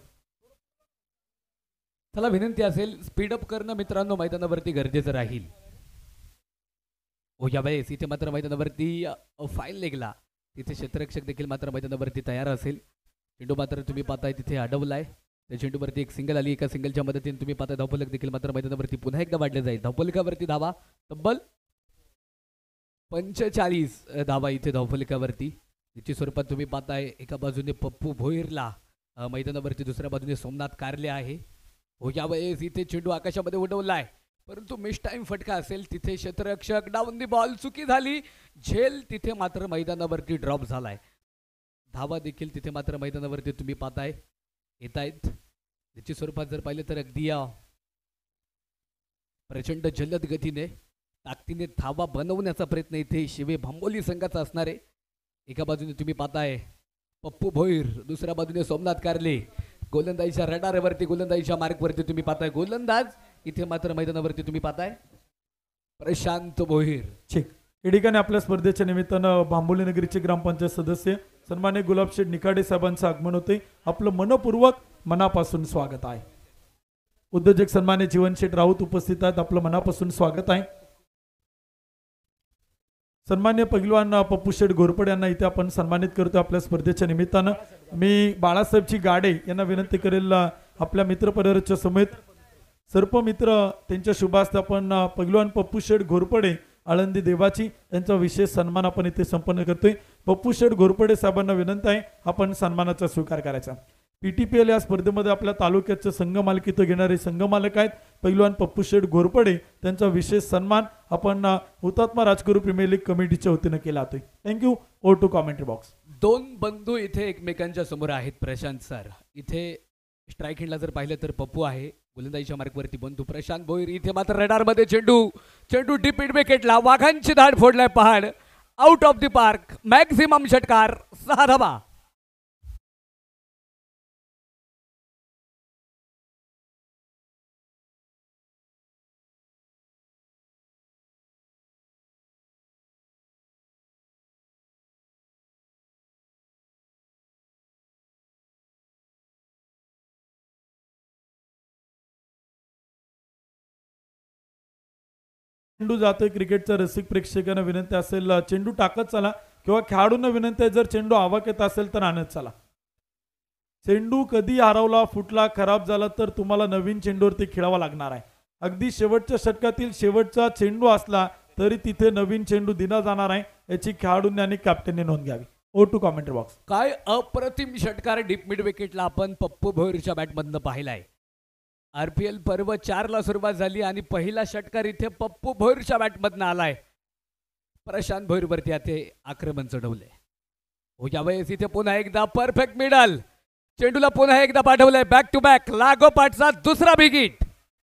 चला विनंती असेल स्पीडअप करणं मित्रांनो मैदानावरती गरजेचं राहील. हो या वेळेस इथे मात्र मैदानावरती फाईल लेगला तिथे क्षेत्ररक्षक देखील मात्र मैदानावरती तयार असेल. चेंडू मात्र तुम्ही पाहताय तिथे अडवलाय. त्या चेंडूवरती एक सिंगल आली. एका सिंगलच्या मदतीने तुम्ही पाहताय धावफलक देखील मात्र मैदानावरती पुन्हा एकदा वाढले जाईल. धावफलकावरती धावा तब्बल 45 धावा इथे धावफलकावरती. निश्चित स्वरूपात तुम्ही पाहताय एका बाजूने पप्पू भोईरला मैदानावरती, दुसऱ्या बाजूने सोमनाथ कारले आहे. हो या वेळेस इथे चेंडू आकाशामध्ये उडवलाय परंतु मिस टाइम फटका असेल. तिथे क्षेत्ररक्षक डाऊन दी बॉल चुकी झाली. झेल तिथे मात्र मैदानावरती ड्रॉप झालाय. धावा देखील तिथे मात्र मैदानावरती तुम्ही पाहताय येत आहेत. निश्चित स्वरूपात जर पाहिलं तर अगदी प्रचंड जलद गतीने ताकदीने धावा बनवण्याचा प्रयत्न इथे शिवे भांबोली संघाचा असणार आहे. एका बाजूने तुम्ही पाहताय पप्पू भोईर, दुसऱ्या बाजूने सोमनाथ कारले. गोलंदाजीच्या रडारवरती, गोलंदाजीच्या मार्गवरती तुम्ही पाहताय गोलंदाज. इथे मात्र मैदानावरती तुम्ही पाहताय प्रशांत भोईर. ठीक. या ठिकाणी आपल्या स्पर्धेच्या निमित्तानं बांबोली नगरीचे ग्रामपंचायत सदस्य सन्मान्य गुलाबशेठ निखाडे साहेबांचं आगमन होते. आपलं मनपूर्वक मनापासून स्वागत आहे. उद्योजक सन्मान्य जीवनशेठ राऊत उपस्थित आहेत. आपलं मनापासून स्वागत आहे. सन्मान्य पैलवान पप्पूशेठ घोरपडे यांना इथे आपण सन्मानित करतो आपल्या स्पर्धेच्या निमित्तानं. मी बाळासाहेबजी गाडे यांना विनंती करेल आपल्या मित्रपरिवाराच्या समेत सर्पमित्र त्यांच्या शुभ हस्ते आपण पैलवान पप्पूशेठ घोरपडे आळंदी देवाची यांचा विशेष सन्मान आपण इथे संपन्न करतोय. पप्पूशेठ घोरपडे साहेबांना विनंती आहे आपण सन्मानाचा स्वीकार करायचा. PTPL या स्पर्धेमध्ये आपल्या तालुक्याचं संघ मालकीत्व घेणारे संघ मालक आहेत पैलवान पप्पूशेठ घोरपडे. त्यांचा विशेष सन्मान आपण हुतात्मा राजगुरू प्रीमियर लीग कमिटीच्या वतीनं केला जातोय. Thank you. Over to commentary box. 2 बंधू इथे एकमेकांच्या समोर आहेत. प्रशांत सर इथे स्ट्राईक हँडला जर पाहिलं तर पप्पू आहे गोलंदाजीच्या मार्कवरती बंधू प्रशांत भोईर. इथे मात्र रडारमध्ये चेंडू. चेंडू डीप मिड विकेटला. वाघांची धाड फोडलाय पहाड. Out of the park. Maximum षटकार. 6 धावा. चेंडू जातोय. क्रिकेटच्या रसिक प्रेक्षकांना विनंती असेल चेंडू टाकत चला किंवा खेळाडूंना विनंती आहे जर चेंडू आवाक येत असेल तर आणत चला. चेंडू कधी हरवला, फुटला, खराब झाला तर तुम्हाला नवीन चेंडूवरती खेळावा लागणार आहे. अगदी शेवटच्या षटकातील शेवटचा चेंडू असला तरी तिथे नवीन चेंडू दिला जाणार आहे. याची खेळाडूंनी आणि कॅप्टनने नोंद घ्यावी. Over to commentary box. काय अप्रतिम षटकार डीप मिड विकेटला आपण पप्पू भोईरच्या बॅटमधनं पाहिलाय. RPL पर्व 4 ला सुरुवात झाली आणि पहिला षटकार इथे पप्पू भोईरच्या बॅटमधनं आलाय. प्रशांत भोईरवरती आता आक्रमण चढवलंय. हो यावेळेस इथे पुन्हा एकदा परफेक्ट मिडल. चेंडूला पुन्हा एकदा पाठवलंय बॅक टू बॅक. लागोपाठचा दुसरा बिग हिट.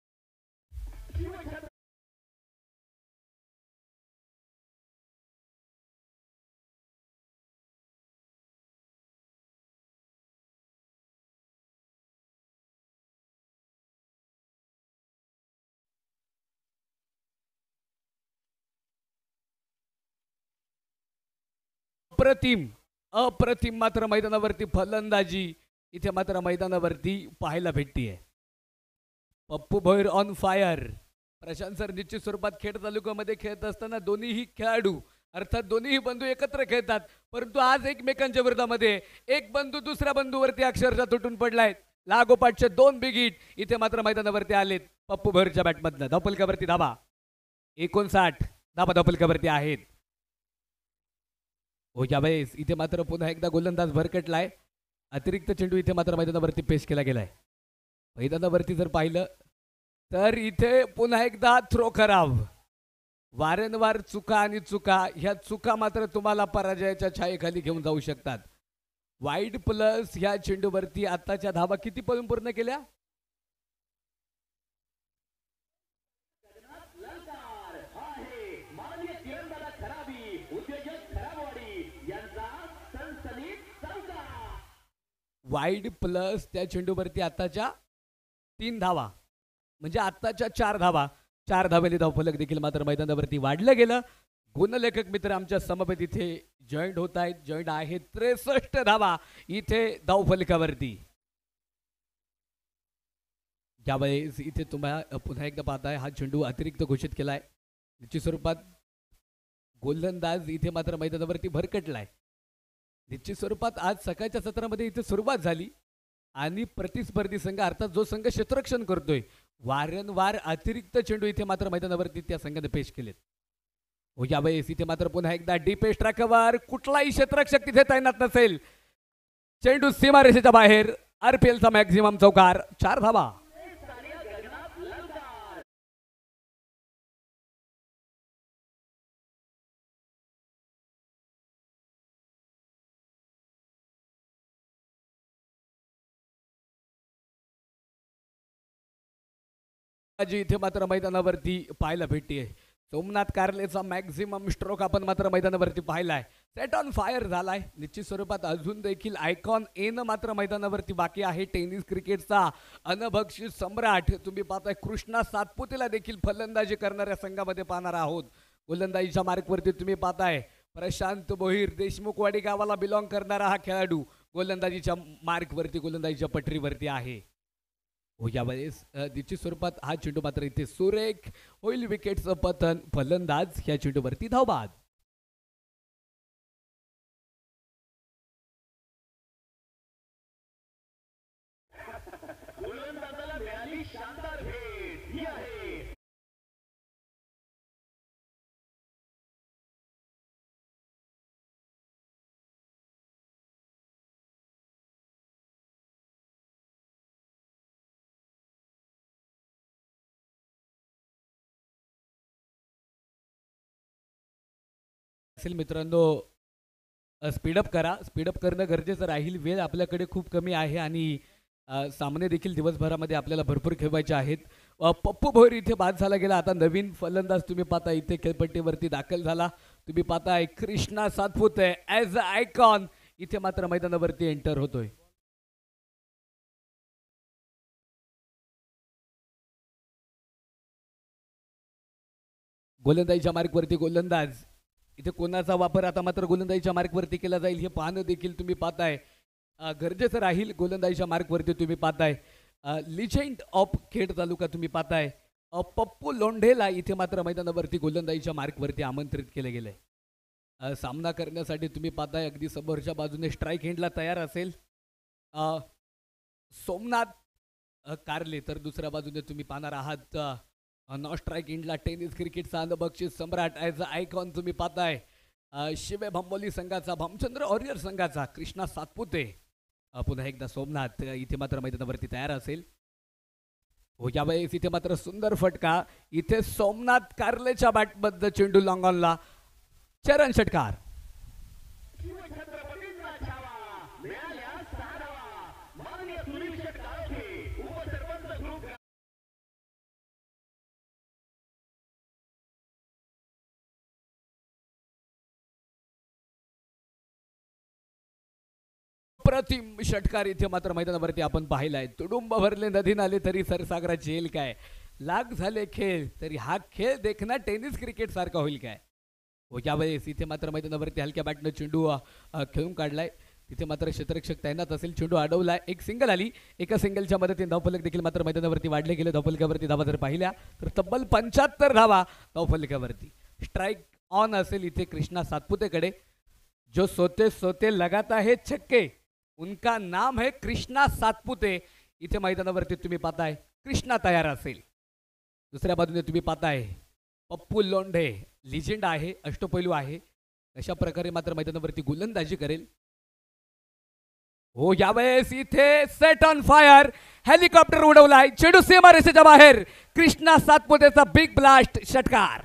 अप्रतिम अप्रतिम मात्र मैदानावरती फलंदाजी इथे मात्र मैदानावरती पाहायला भेटतीये. Pappu Bhoir on fire. Prashant sir निश्चित स्वरूपात खेड तालुक्यामध्ये खेळत असताना दोन्हीही खेळाडू अर्थात दोन्हीही बंधू एकत्र खेळतात, परंतु आज एकमेकांच्या विरोधामध्ये एक बंधू दुसऱ्या बंधूवरती अक्षरशः तुटून पडलाय. लागोपाठचे 2 बिग हिट इथे मात्र मैदानावरती आलेत पप्पू भोईरच्या बॅटमधनं. धावफलकावरती धाबा 59 धाबा धावफलकावरती आहेत. हो यावेळेस इथे मात्र पुन्हा एकदा गोलंदाज भरकटलाय. अतिरिक्त चेंडू इथे मात्र मैदानावरती पेश केला गेलाय. मैदानावरती जर पाहिलं तर इथे पुन्हा एकदा थ्रो खराब. वारंवार चुका आणि चुका ह्या चुका मात्र तुम्हाला पराजयाच्या छायेखाली घेऊन जाऊ शकतात. वाईड प्लस ह्या चेंडूवरती आताच्या धावा किती पळून पूर्ण केल्या? वाईड प्लस त्या चेंडूवरती आताच्या 3 धावा म्हणजे आताच्या 4 धावा. 4 धावेली धावफलक देखील मात्र मैदानावरती वाढलं गेलं. गुणलेखक मित्र आमच्या समवेत इथे जॉईंट होत आहेत. जॉईंट आहे 63 धावा इथे धावफलकावरती. यावेळेस इथे तुम्हाला पुन्हा एकदा पाहताय हा चेंडू अतिरिक्त घोषित केलाय. निश्चित स्वरूपात गोलंदाज इथे मात्र मैदानावरती भरकटलाय. निश्चित स्वरूपात आज सकाळच्या सत्रामध्ये इथे सुरुवात झाली आणि प्रतिस्पर्धी संघ अर्थात जो संघ क्षेत्ररक्षण करतोय वारंवार अतिरिक्त चेंडू इथे मात्र मैदानावरती त्या संघाने पेश केलेत. हो यावेळेस इथे मात्र पुन्हा एकदा डीप ट्रॅकवर कुठलाही क्षेत्ररक्षक तिथे तैनात नसेल. चेंडू सीमारेषेच्या बाहेर. RPL चा मॅक्झिमम चौकार. 4 धावा. इथे मात्र मैदानावरती पाहायला भेटते. सोमनाथ कारलेचा मॅक्झिमम स्ट्रोक आपण मात्र मैदानावरती पाहिलाय. सेट ऑन फायर झालाय. निश्चित स्वरूपात अजून देखील आयकॉन एन मात्र मैदानावरती बाकी आहे. टेनिस क्रिकेटचा अनबक्षित सम्राट तुम्ही पाहताय कृष्णा सातपुतेला देखील फलंदाजी करणाऱ्या संघामध्ये पाहणार आहोत. गोलंदाजीच्या मार्कवरती तुम्ही पाहताय प्रशांत भोईर. देशमुखवाडी गावाला बिलॉंग करणारा हा खेळाडू गोलंदाजीच्या मार्कवरती गोलंदाजीच्या पटरीवरती आहे. हो यावेळेस निश्चित स्वरूपात हा चेंडू मात्र इथे सुरेख होईल. विकेटचं पतन. फलंदाज ह्या चेंडूवरती धावबाद. असेल मित्रांनो स्पीडअप करा. स्पीडअप करणं गरजेचं राहील. वेळ आपल्याकडे खूप कमी आहे आणि सामने देखील दिवसभरामध्ये आपल्याला भरपूर खेळवायचे आहेत. पप्पू भोईर इथे बाद झाला गेला. आता नवीन फलंदाज तुम्ही पाहता इथे खेळपट्टीवरती दाखल झाला. तुम्ही पाहताय Krishna Satpute as a icon इथे मात्र मैदानावरती एंटर होतोय. गोलंदाजीच्या मार्कवरती गोलंदाज इथे कोणाचा वापर आता मात्र गोलंदाजीच्या मार्कवरती केला जाईल हे पाहणं देखील तुम्ही पाहताय गरजेचं राहील. गोलंदाजीच्या मार्कवरती तुम्ही पाहताय लिजेंड ऑफ खेड तालुका तुम्ही पाहताय पप्पू लोंढेला इथे मात्र मैदानावरती गोलंदाजीच्या मार्कवरती आमंत्रित केले गेले. सामना करण्यासाठी तुम्ही पाहताय अगदी समोरच्या बाजूने स्ट्राईक हँडला तयार असेल सोमनाथ कारले, तर दुसऱ्या बाजूने तुम्ही पाहणार आहात नॉ स्ट्राईक इंडला टेनिस क्रिकेटचा बक्षीस सम्राट ॲज अ आयकॉन तुम्ही पाहताय शिवे भांबोली संघाचा भामचंद्र वॉरियर संघाचा कृष्णा सातपुते. पुन्हा एकदा सोमनाथ इथे मात्र मैदानावरती तयार असेल. हो यावेळेस इथे मात्र सुंदर फटका इथे सोमनाथ कारलेच्या बॅटबद्दल चेंडू लॉंगॉनला चरण षटकार. प्रतिम षटकार इथे मात्र मैदानावरती आपण पाहिलाय. तुडुंब भरले नदी नाले तरी सरसागराची येईल काय, लाग झाले खेळ तरी हा खेळ देखना टेनिस क्रिकेट सारखा होईल काय. हो यावेळेस इथे मात्र मैदानावरती हलक्या बॅटनं चेंडू खेळून काढलाय. तिथे मात्र क्षेत्ररक्षक तैनात असेल. चेंडू अडवलाय. एक सिंगल आली. एका सिंगलच्या मदतीने धावफलक देखील मात्र मैदानावरती वाढले गेले. धावफलकावरती धावा जर पाहिल्या तर तब्बल 75 धावा धावफलकावरती. स्ट्राईक ऑन असेल इथे कृष्णा सातपुतेकडे. जो सोते सोते लगाता है छक्के उनका नाम है कृष्णा सातपुते. इथे मैदानावरती तुम्ही पाहताय कृष्णा तयार असेल. दुसऱ्या बाजूने तुम्ही पाहताय पप्पू लोंढे लिजेंड आहे, अष्टपैलू आहे. अशा प्रकारे मात्र मैदानावरती गोलंदाजी करेल. हो यावेळेस इथे सेट ऑन फायर हेलिकॉप्टर उडवलाय. चेंडू सीमा रेषेच्या बाहेर. कृष्णा सातपुतेचा बिग ब्लास्ट षटकार.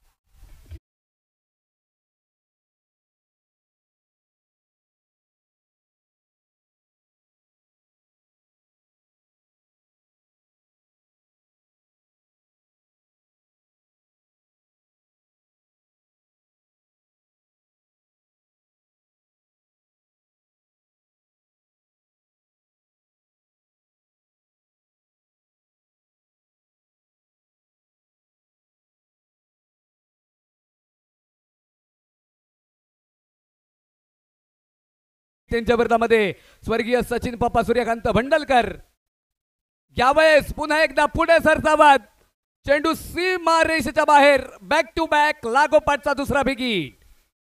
त्यांच्या विरोधामध्ये स्वर्गीय सचिन पप्पा सूर्यकांत भंडलकर. यावेळेस पुन्हा एकदा पुढे सरसावत. चेंडू सीमा रेषेच्या बाहेर. बॅक टू बॅक लागोपाठचा दुसरा विकेट.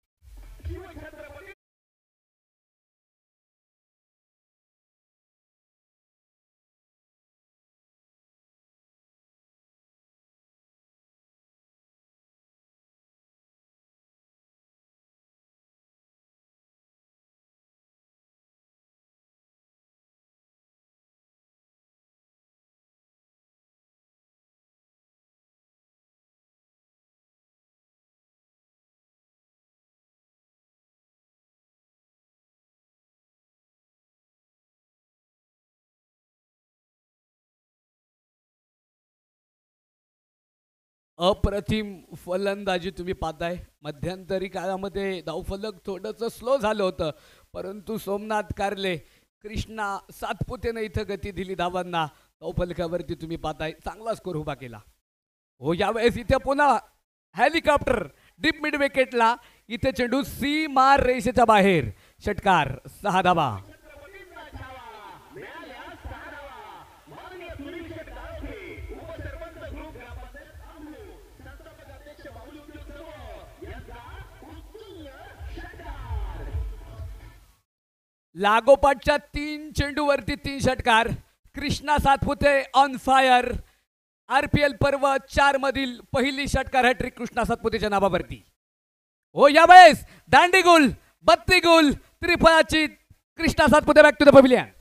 अप्रतिम फलंदाजी तुम्ही पाहताय. मध्यंतरी काळामध्ये धावफलक थोडंसं स्लो झालं होतं, परंतु सोमनाथ कारले कृष्णा सातपुतेने इथं गती दिली धावांना. धावफलकावरती तुम्ही पाहताय चांगला स्कोर उभा केला. हो यावेळेस इथे पुन्हा हेलिकॉप्टर डीप मिड विकेटला. इथे चेंडू सीमा रेषेच्या बाहेर. षटकार 6 धावा. लागोपाठच्या 3 चेंडूवरती 3 षटकार. Krishna Satpute on fire. RPL पर्व 4 मधील पहिली षटकार हॅट्रिक कृष्णा सातपुतेच्या नावावरती. हो यावेळेस दांडी गोल, बत्ती गोल, त्रिफळाची Krishna Satpute back to the pavilion.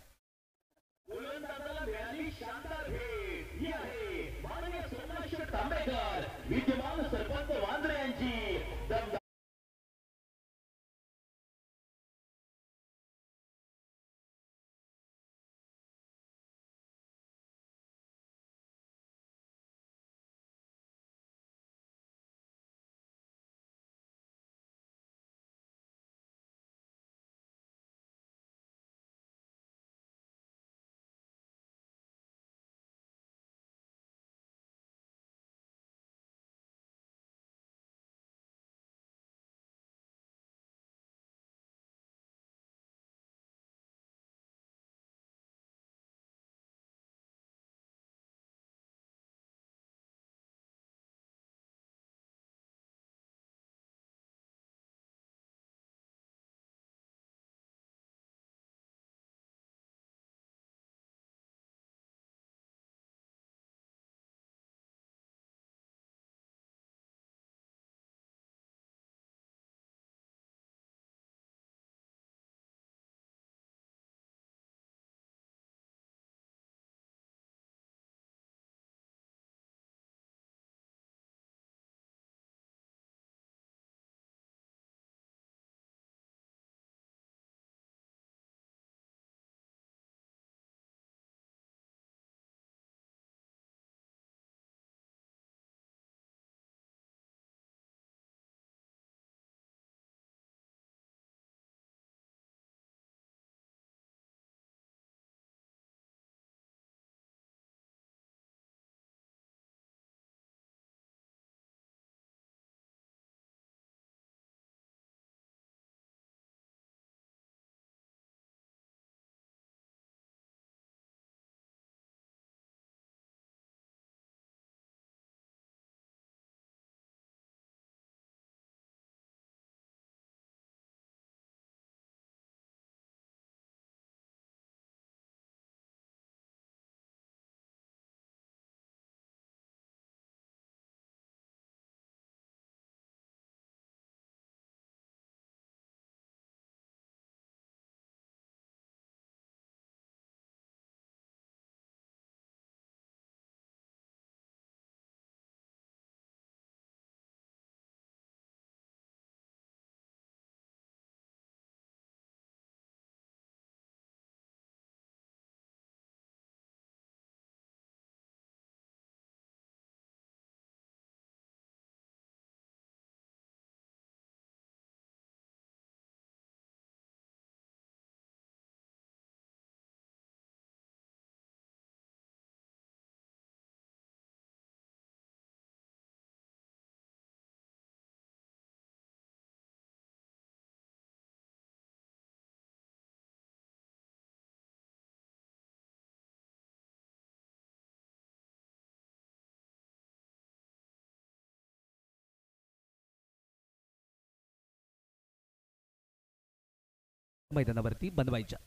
मैदानावरती बनवायच्या.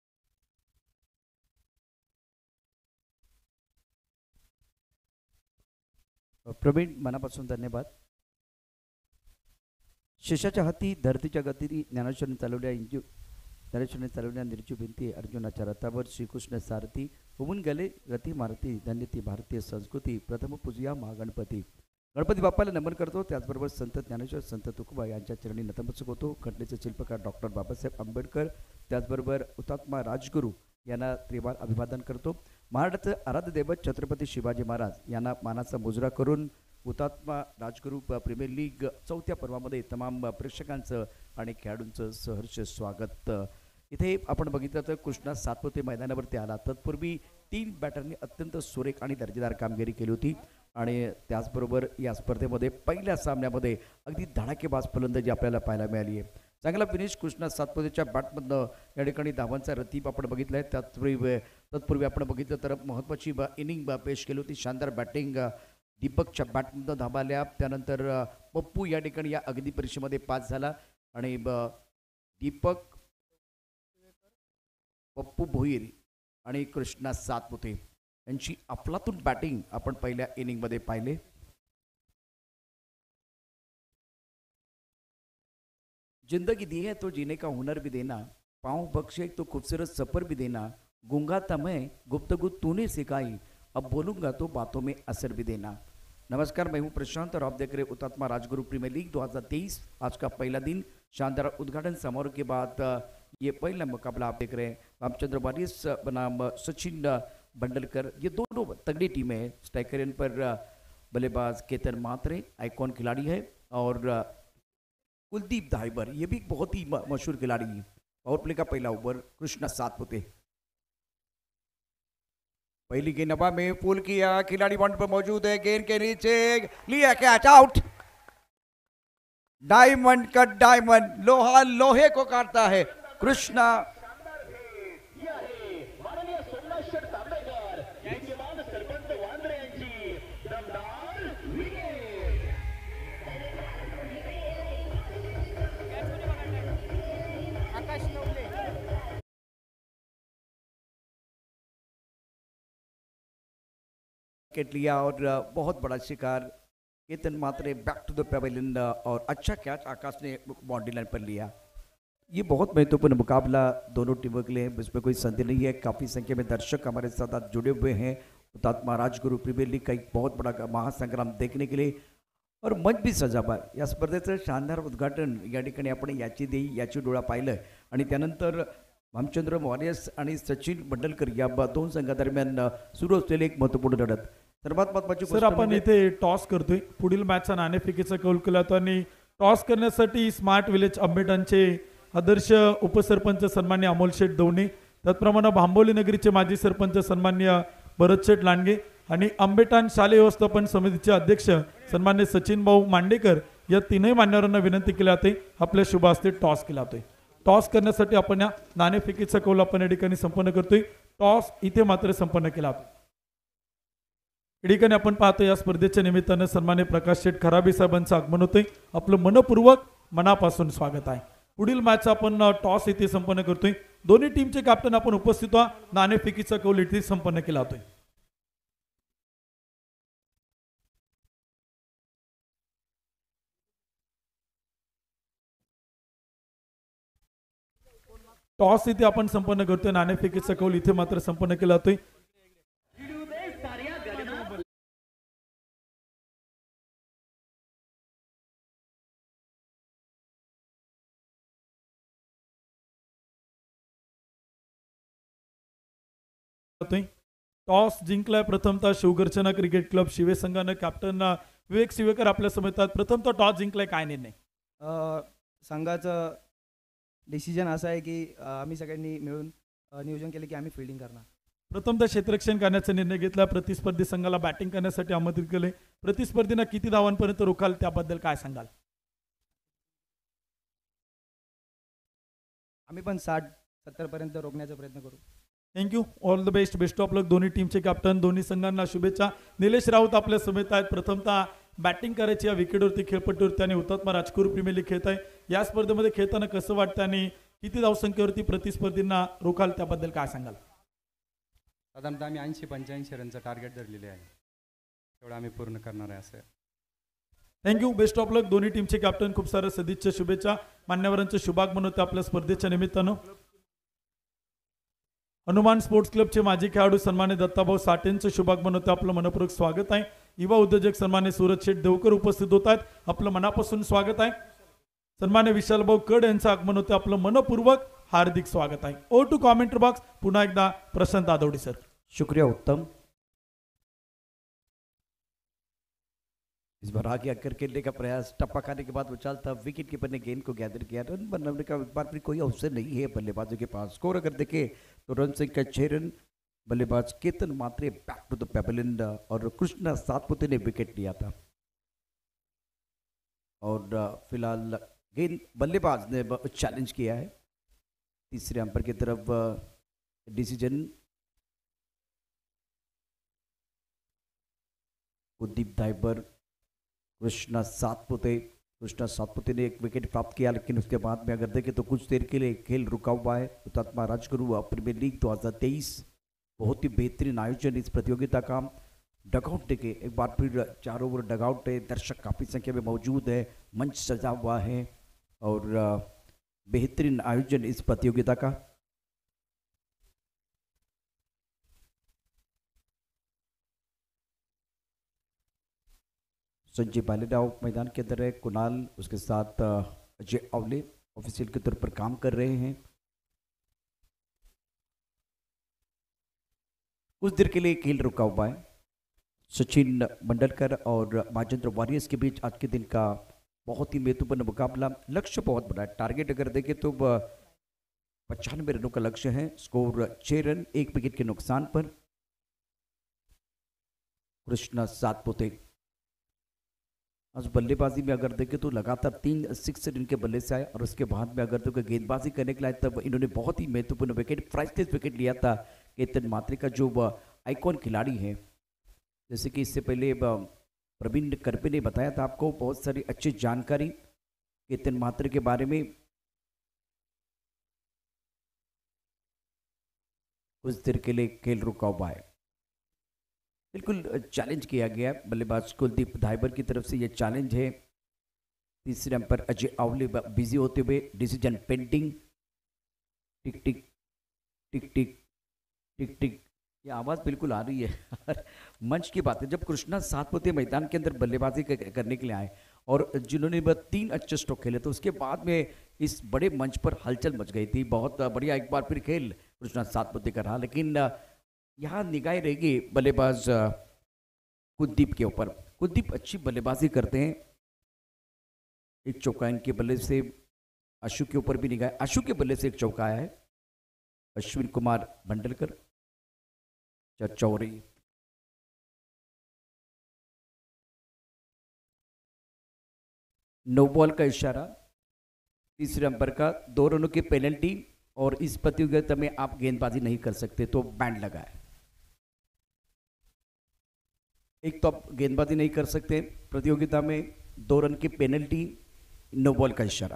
प्रवीण मनापासून धन्यवाद. शेषाच्या हाती धरतीच्या गती ज्ञानेश्वरने चालवल्या निर्जीव भिंती अर्जुनाच्या रथावर श्रीकृष्ण सारथी होऊन गेले गती मारती धन्य ती भारतीय संस्कृती प्रथम पूजूया महागणपती. गणपती बाप्पाला नमन करतो. त्याचबरोबर संत ज्ञानेश्वर संत तुकोबा यांच्या चरणी नतमस्तक होतो. घटनेचे शिल्पकार डॉक्टर बाबासाहेब आंबेडकर त्याचबरोबर हुतात्मा राजगुरू यांना त्रिवार अभिवादन करतो. महाराष्ट्राचे आराध्य दैवत छत्रपती शिवाजी महाराज यांना मानाचा मुजरा करून हुतात्मा राजगुरू प्रीमियर लीग 4थ्या पर्वामध्ये तमाम प्रेक्षकांचं आणि खेळाडूंचं सहर्ष स्वागत. इथे आपण बघितलं तर कृष्णा सातपुते मैदानावरती आला. तत्पूर्वी 3 बॅटरनी अत्यंत सुरेख आणि दर्जेदार कामगिरी केली होती आणि त्याचबरोबर या स्पर्धेमध्ये पहिल्या सामन्यामध्ये अगदी धडाकेबाज फलंदाजी आपल्याला पाहायला मिळाली आहे. चांगला फिनिश कृष्णा सातपुतेच्या बॅटमधनं या ठिकाणी धावांचा रतीब आपण बघितला आहे. तत्पूर्वी आपण बघितलं तर महत्त्वाची इनिंग पेश केली होती. शानदार बॅटिंग दीपकच्या बॅटमधनं धावा आल्या. त्यानंतर पप्पू या ठिकाणी या अगदी परीक्षेमध्ये पास झाला आणि दीपक, पप्पू भोईर आणि कृष्णा सातपुते यांची अफलातून बॅटिंग आपण पहिल्या इनिंगमध्ये पाहिले. जिंदगी दी है तो जीने का हुनर भी देना, पाँव बख्शे तो खूबसूरत सफर भी देना, गूंगा था मैं गुफ्तगू तूने सिखाई, अब बोलूंगा तो बातों में असर भी देना. नमस्कार, मैं हूं प्रशांत और आप देख रहे हुतात्मा राजगुरू प्रीमियर लीग 2023. आज का पहला दिन शानदार उद्घाटन समारोह के बाद ये पहला मुकाबला आप देख रहे हैं. रामचंद्र वारियर्स बनाम सचिन बंडलकर, ये दोनों तगड़ी टीमें हैं. स्ट्राइकर इन पर बल्लेबाज केतन मात्रे आइकॉन खिलाड़ी है और कुलदीप धाइबर ये भी बहुत ही मशहूर खिलाड़ी है. पावर प्ले का पहला ओवर कृष्णा सातपुते. पहली गेंद हवा में पुल किया, खिलाड़ी बाउंड्री पर मौजूद है. गेंद के नीचे लिया कैच आउट. डायमंड का डायमंड लोहा लोहे को काटता है. कृष्णा विकेट लिया और बहुत बड़ा शिकार. Ketan Mhatre back to the pavilion और अच्छा कैच आकाश ने बाउंड्री लाइन पर लिया. ये बहुत महत्वपूर्ण मुकाबला दोनों टीमों के लिए है, इसमें कोई संदेह नहीं है. काफ़ी संख्या में दर्शक हमारे साथ आज जुड़े हुए हैं हुतात्मा राजगुरू प्रीमियर लीग का एक बहुत बड़ा महासंग्राम देखने के लिए और मंच भी सजा हुआ. या स्पर्धेचं शानदार उद्घाटन या ठिकाणी आपण याची डोळा पाहिलं आणि त्यानंतर रामचंद्र वॉरियर्स आणि सचिन बंडलकर या 2 संघादरम्यान सुरू असलेली एक महत्त्वपूर्ण लढत. सर्वात महत्त्वाची सर, आपण इथे टॉस करतोय. पुढील मॅचचा नाणेफेकीचा कौल केला होता आणि टॉस करण्यासाठी स्मार्ट विलेज आंबेटांचे आदर्श उपसरपंच सन्मान्य अमोल शेठ दौणे, त्याचप्रमाणे भांबोली नगरीचे माजी सरपंच सन्मान्य भरत शेठ लांडगे आणि आंबेटान शालेय व्यवस्थापन समितीचे अध्यक्ष सन्मान्य सचिन भाऊ मांडेकर या 3ही मान्यवरांना विनंती केली जाते आपल्या शुभ हस्ते टॉस केला जातोय. टॉस करण्यासाठी आपण या नाणेफेकीचा कौल आपण या ठिकाणी संपन्न करतोय. टॉस इथे मात्र संपन्न केला जातो. या ठिकाणी आपण पाहतो या स्पर्धेच्या निमित्तानं सन्मान्य प्रकाश शेठ खराबी साहेबांचं आगमन होतंय. आपलं मनपूर्वक मनापासून स्वागत आहे. पुढील मॅच आपण टॉस इथे संपन्न करतोय. दोन्ही टीमचे कॅप्टन आपण उपस्थित व्हा. नाणेफेकीचा कौल इथे संपन्न केला जातोय. टॉस इथे आपण संपन्न करतोय. नाणेफेकीचा कौल इथे मात्र संपन्न केला जातोय. टॉस जिंकलाय प्रथमतः शिवगर्जना क्रिकेट क्लब शिवे संघानं. कॅप्टन विवेक शिवेकर आपल्या समोर आहेत. प्रथमतः टॉस जिंकलाय, काय निर्णय? संघाचं डिसिजन असं आहे की आम्ही सगळ्यांनी मिळून नियोजन केलं की आम्ही फिल्डिंग करणार. प्रथमतः क्षेत्ररक्षण करण्याचा निर्णय घेतला. प्रतिस्पर्धी संघाला बॅटिंग करण्यासाठी आमंत्रित केले. प्रतिस्पर्धींना किती धावांपर्यंत रोखाल त्याबद्दल काय सांगाल? आम्ही पण 60-70 पर्यंत रोखण्याचा प्रयत्न करू. Thank you. All the best. Best of luck. दोन्ही टीमचे कॅप्टन, दोन्ही संघांना शुभेच्छा. निलेश राऊत आपल्या समेत आहेत. प्रथमतः बॅटिंग करायची या विकेटवरती खेळपट्टीवरती आणि हुतात्मा राजगुरू प्रीमियर लीग खेळत आहे. या स्पर्धेमध्ये खेळताना कसं वाटतं आणि किती धावसंख्येवरती प्रतिस्पर्धींना रोखाल त्याबद्दल काय सांगाल? साधारणतः आम्ही 80-85 रनचं टार्गेट धरलेले आहे, तेवढं आम्ही पूर्ण करणार आहे असं. Thank you, best of luck. दोन्ही टीमचे कॅप्टन खूप साऱ्या सदिच्छा शुभेच्छा. मान्यवरांचे शुभागमन होते आपल्या स्पर्धेच्या निमित्तानं. हनुमान स्पोर्ट्स क्लबचे माजी खेळाडू सन्मान्य दत्ताभाऊ साठेंचे शुभागमन होते, आपलं मनपूर्वक स्वागत आहे. युवा उद्योजक सन्मान्य सूरज शेठ देवकर उपस्थित होत आहेत, आपलं मनापासून स्वागत आहे. सन्मान्य विशालभाऊ कड यांचं आगमन होते, आपलं मनपूर्वक हार्दिक स्वागत आहे. ओ टू कॉमेंट्री बॉक्स पुन्हा एकदा प्रशांत आदवडी सर. शुक्रिया उत्तम. इस बार आगे आकर खेलने का प्रयास, टप्पा खाने के बाद उछाल था, विकेट कीपर ने गेंद को गैदर किया, रन बनाने का एक बार फिर कोई अवसर नहीं है बल्लेबाजों के पास. स्कोर अगर देखें तो रन संख्या 6 रन. बल्लेबाज Ketan Mhatre back to the pavilion और कृष्णा सातपुते ने विकेट लिया था. और फिलहाल गेंद बल्लेबाज ने चैलेंज किया है. तीसरे अंपायर की तरफ डिसीजन कुलदीप धाइबर, कृष्णा सातपुते ने एक विकेट प्राप्त किया, लेकिन उसके बाद में अगर देखें तो कुछ देर के लिए खेल रुका हुआ है. हुतात्मा राजगुरु प्रीमियर लीग 2023 बहुत ही बेहतरीन आयोजन इस प्रतियोगिता का. डगआउट देखे एक बार फिर चारों ओर डगआउट है, दर्शक काफी संख्या में मौजूद है, मंच सजा हुआ है और बेहतरीन आयोजन इस प्रतियोगिता का. संजय बालेराव मैदान के अंदर है, कुणाल उसके साथ अजय अवले ऑफिशियल के तौर पर काम कर रहे हैं. कुछ देर के लिए खेल रुका हुआ है. सचिन मंडलकर और माजेंद्र वॉरियर्स के बीच आज के दिन का बहुत ही महत्वपूर्ण मुकाबला. लक्ष्य बहुत बड़ा है, टारगेट अगर देखें तो 95 रनों का लक्ष्य है. स्कोर 6 रन 1 विकेट के नुकसान पर. कृष्णा सातपुते आज बल्लेबाजी में अगर देखें तो लगातार 3 6 रन के बल्ले से आए और उसके बाद में अगर तो गेंदबाजी करने के लिए तब इन्होंने बहुत ही महत्वपूर्ण विकेट, प्राइसलेस विकेट लिया था. केतन मात्रे का जो आइकॉन खिलाड़ी है, जैसे कि इससे पहले प्रवीण करपे ने बताया था आपको बहुत सारी अच्छी जानकारी केतन मात्रे के बारे में. कुछ देर के लिए खेल रुका हुआ है. बिल्कुल चैलेंज किया गया है बल्लेबाज कुलदीप धाइबर की तरफ से. ये चैलेंज है. तीसरे अंपायर अजय अवले बिजी होते हुए, decision pending. Tick tick tick tick tick tick, ये आवाज़ बिल्कुल आ रही है. मंच की बात है, जब कृष्णा सातपुते मैदान के अंदर बल्लेबाजी करने के लिए आए और जिन्होंने 3 अच्छे स्ट्रोक खेले, तो उसके बाद में इस बड़े मंच पर हलचल मच गई थी. बहुत बढ़िया एक बार फिर खेल कृष्णा सातपुते का रहा, लेकिन यहाँ निगाहें रहेगी बल्लेबाज कुलदीप के ऊपर. कुलदीप अच्छी बल्लेबाजी करते हैं. एक चौका इनके बल्ले से अशु के ऊपर भी निगाह, अशु के बल्ले से एक चौका आया है. अश्विन कुमार मंडलकर चर्चा हो रही. नो बॉल का इशारा. तीसरे अंपायर का 2 रनों की पेनल्टी और इस प्रतियोगिता में आप गेंदबाजी नहीं कर सकते तो बैंड लगा है. एक तो आप गेंदबाजी नहीं कर सकते प्रतियोगिता में, 2 रन की पेनल्टी, नो बॉल का इशारा.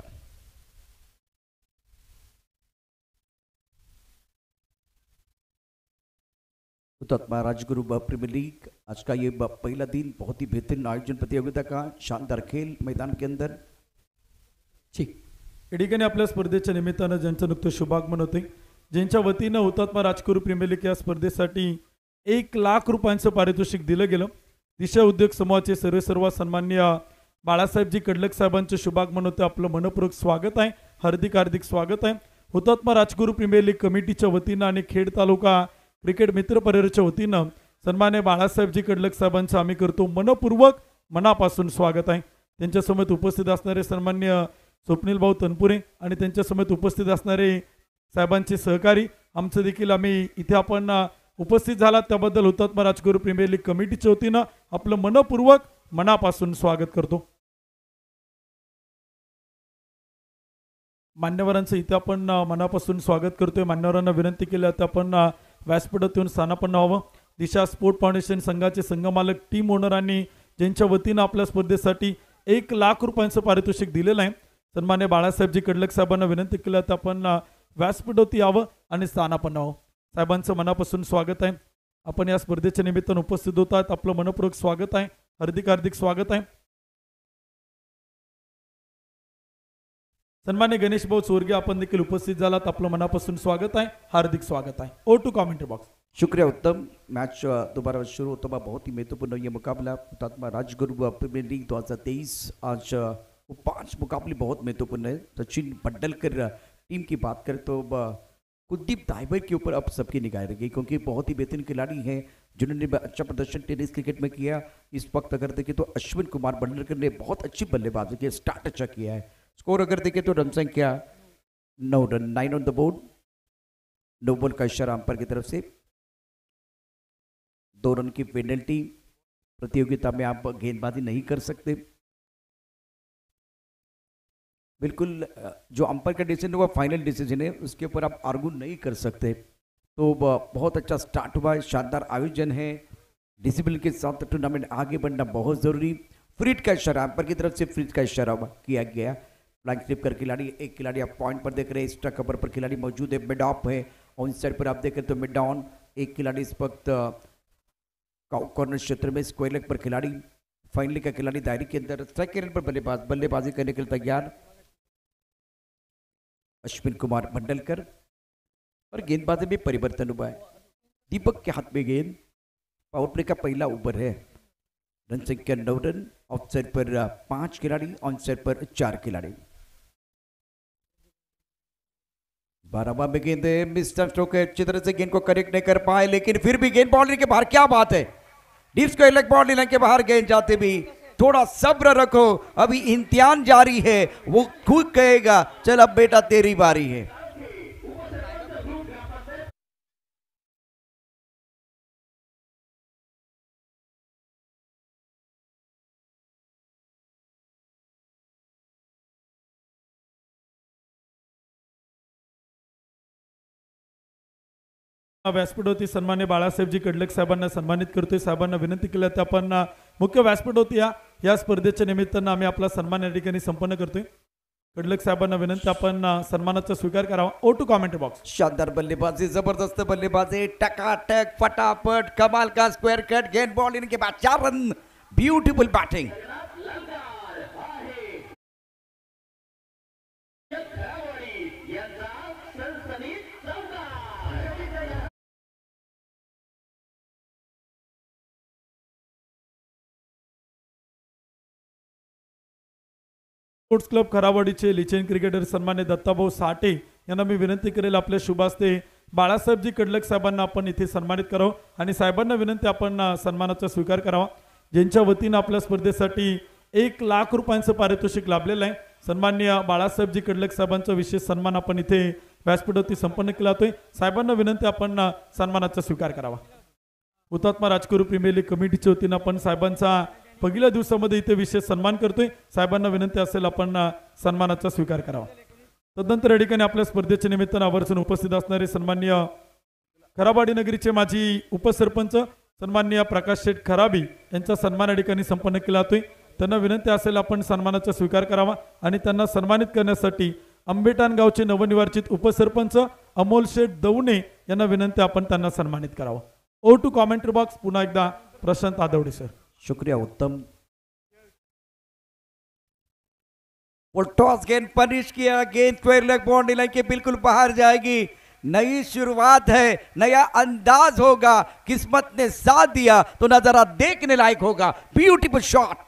हुतात्मा राजगुरु प्रीमियर लीग आज का ये पहला दिन, बहुत ही बेहतरीन आयोजन प्रतियोगिता का, शानदार खेल मैदान के अंदर. ठीक, या ठिकाणी आपल्या स्पर्धेच्या निमित्तानं ज्यांचं नुकतं शुभागमन होते, ज्यांच्या वतीनं हुतात्मा राजगुरू प्रीमियर लीग या स्पर्धेसाठी 1 लाख रुपयांचं पारितोषिक दिलं गेलं. दिशा उद्योग समूहाचे सर्व सन्माननीय बाळासाहेबजी कडलक साहेबांचे शुभागमन होते, आपलं मनपूर्वक स्वागत आहे, हार्दिक स्वागत आहे. हुतात्मा राजगुरू प्रीमियर लीग कमिटीच्या वतीनं आणि खेड तालुका क्रिकेट मित्र परिवाराच्या वतीनं सन्माननीय बाळासाहेबजी कडलक साहेबांचं आम्ही करतो मनपूर्वक मनापासून स्वागत आहे. त्यांच्यासमोर उपस्थित असणारे सन्माननीय स्वप्नील भाऊ तनपुरे आणि त्यांच्यासमोर उपस्थित असणारे साहेबांचे सहकारी, आमचं देखील आम्ही इथे आपण उपस्थित झालात त्याबद्दल हुतात्मा राजगुरू प्रीमियर लीग कमिटीच्या वतीनं आपलं मनपूर्वक मनापासून स्वागत करतो. मान्यवरांचं इथे आपण मनापासून स्वागत करतोय. मान्यवरांना विनंती केली आहे आपण व्यासपीठात येऊन स्थानापन्न व्हावं. दिशा स्पोर्ट फाउंडेशन संघाचे संघमालक टीम ओनरांनी ज्यांच्या वतीनं आपल्या स्पर्धेसाठी 1 लाख रुपयांचं पारितोषिक दिलेलं आहे, सन्मान्य बाळासाहेबजी कडलक साहेबांना विनंती केली तर आपण व्यासपीठावरती यावं आणि स्थानापन्न व्हावं. साहेबांचं मनापासून स्वागत आहे. आपण या स्पर्धेच्या निमित्तानं उपस्थित होतात. आपलं मनपूर्वक स्वागत आहे. हार्दिक हार्दिक स्वागत आहे. सन्मान्य गणेश भाऊ चोरगे आपण देखील उपस्थित झालात. आपलं मनापासून स्वागत आहे. हार्दिक स्वागत है. Over to commentary box. शुक्रिया उत्तम. मैच दोबारा शुरू होता हुआ बहुत ही महत्वपूर्ण ये मुकाबला हुतात्मा राजगुरु प्रीमियर लीग 2023. आज वो 5 मुकाबले बहुत महत्वपूर्ण है. सचिन बंडलकर टीम की बात करें तो कुलदीप धाइबर के ऊपर अब सबकी निगाहें रहेगी क्योंकि बहुत ही बेहतरीन खिलाड़ी हैं जिन्होंने अच्छा प्रदर्शन टेनिस क्रिकेट में किया. इस वक्त अगर देखें तो अश्विन कुमार बंडलकर ने बहुत अच्छी बल्लेबाजी की, स्टार्ट अच्छा किया है. स्कोर अगर देखें तो रन संख्या 9 run, 9 on the board. No ball का इशारा अंपायर की तरफ से. 2 रन की पेनल्टी. प्रतियोगिता में आप गेंदबाजी नहीं कर सकते. बिल्कुल जो अंपायर का डिसीजन हुआ फाइनल डिसीजन है, उसके ऊपर आप आर्गू नहीं कर सकते. तो बहुत अच्छा स्टार्ट हुआ है, शानदार आयोजन है. डिसिप्लिन के साथ टूर्नामेंट आगे बढ़ना बहुत जरूरी. फ्रीट का इशारा अंपायर की तरफ से फ्रीट का इशारा किया गया. फ्लैंक स्लिप कर खिलाड़ी, एक खिलाड़ी आप पॉइंट पर देख रहे हैं, एक्स्ट्रा कवर पर खिलाड़ी मौजूद है, मिड ऑफ है. ऑन साइड पर आप देख रहे तो मिड ऑन. एक खिलाड़ी इस वक्त कॉर्नर क्षेत्र में स्क्वायर लेग पर खिलाड़ी, फाइनली का खिलाड़ी दायरे के अंदर. सेकंड पर बल्लेबाजी करने के लिए तैयार अश्विन कुमार बंडलकर. और गेंदबाजी में परिवर्तन हुआ है. दीपक के हाथ में गेंद. पावर प्ले का पहला ओवर है. रन संख्या 9 रन. ऑफ साइड पर 5 खिलाड़ी, ऑन साइड पर 4 खिलाड़ी. 12वां में गेंद है. मिस्टर स्ट्रोक अच्छी तरह से गेंद को करेक्ट नहीं कर पाए, लेकिन फिर भी गेंद बाउंड्री के बाहर. क्या बात है, deep square leg boundary line के बाहर गेंद जाते भी. थोड़ा सब्र रखो, अभी इम्तिहान जारी है. वो खुद कहेगा चल अब बेटा तेरी बारी है. व्यासपीठावरती सन्मान्य बाळासाहेबजी कडलक साहेबांना सन्मानित करतोय. साहेबांना विनंती केली तर आपण मुख्य व्यासपीठावरती या स्पर्धेच्या निमित्तानं आम्ही आपला सन्मान या ठिकाणी संपन्न करतोय. कडलक साहेबांना विनंती आपण सन्मानाचा स्वीकार करावा. Over to commentary box. शानदार बल्लेबाजी, जबरदस्त बल्लेबाजी, टकाटक फटाफट कमाल का स्क्वायर कट. गेंद बॉल इनके बाद 4 run. Beautiful batting. Sports club खरावाडीचे लिचेन क्रिकेटर सन्मान्य दत्ताभाऊ साठे यांना मी विनंती करेल आपल्या शुभ हस्ते बाळासाहेबजी कडलक साहेबांना आपण इथे सन्मानित करावं आणि साहेबांना विनंती आपण सन्मानाचा स्वीकार करावा. ज्यांच्या वतीनं आपल्या स्पर्धेसाठी 1 लाख रुपयांचं पारितोषिक लाभलेलं आहे. सन्मान्य बाळासाहेबजी कडलक साहेबांचा विशेष सन्मान आपण इथे व्यासपीठावरती संपन्न केला जातोय. साहेबांना विनंती आपण सन्मानाचा स्वीकार करावा. हुतात्मा राजगुरू प्रीमियर लीग कमिटीच्या वतीनं आपण साहेबांचा पहिल्या दिवसामध्ये इथे विशेष सन्मान करतोय. साहेबांना विनंती असेल आपण सन्मानाचा स्वीकार करावा. तदनंतर या ठिकाणी आपल्या स्पर्धेच्या निमित्तानं आवर्जून उपस्थित असणारे सन्मान्य खराबाडी नगरीचे माजी उपसरपंच सन्मान्य प्रकाश शेठ खराबी यांचा सन्मान या ठिकाणी संपन्न केला जातोय. त्यांना विनंती असेल आपण सन्मानाचा स्वीकार करावा आणि त्यांना सन्मानित करण्यासाठी आंबेटान गावचे नवनिर्वाचित उपसरपंच अमोल शेठ दौणे यांना विनंती आपण त्यांना सन्मानित करावं. Over to commentary box. पुन्हा एकदा प्रशांत आदवडे सर. शुक्रिया उत्तम. वो टॉस गेंद पनिश किया, गेंद स्क्वायर लेग बाउंड्री लाइन के बिल्कुल बाहर जाएगी. नई शुरुआत है, नया अंदाज होगा. किस्मत ने साथ दिया तो नजारा देखने लायक होगा. Beautiful shot.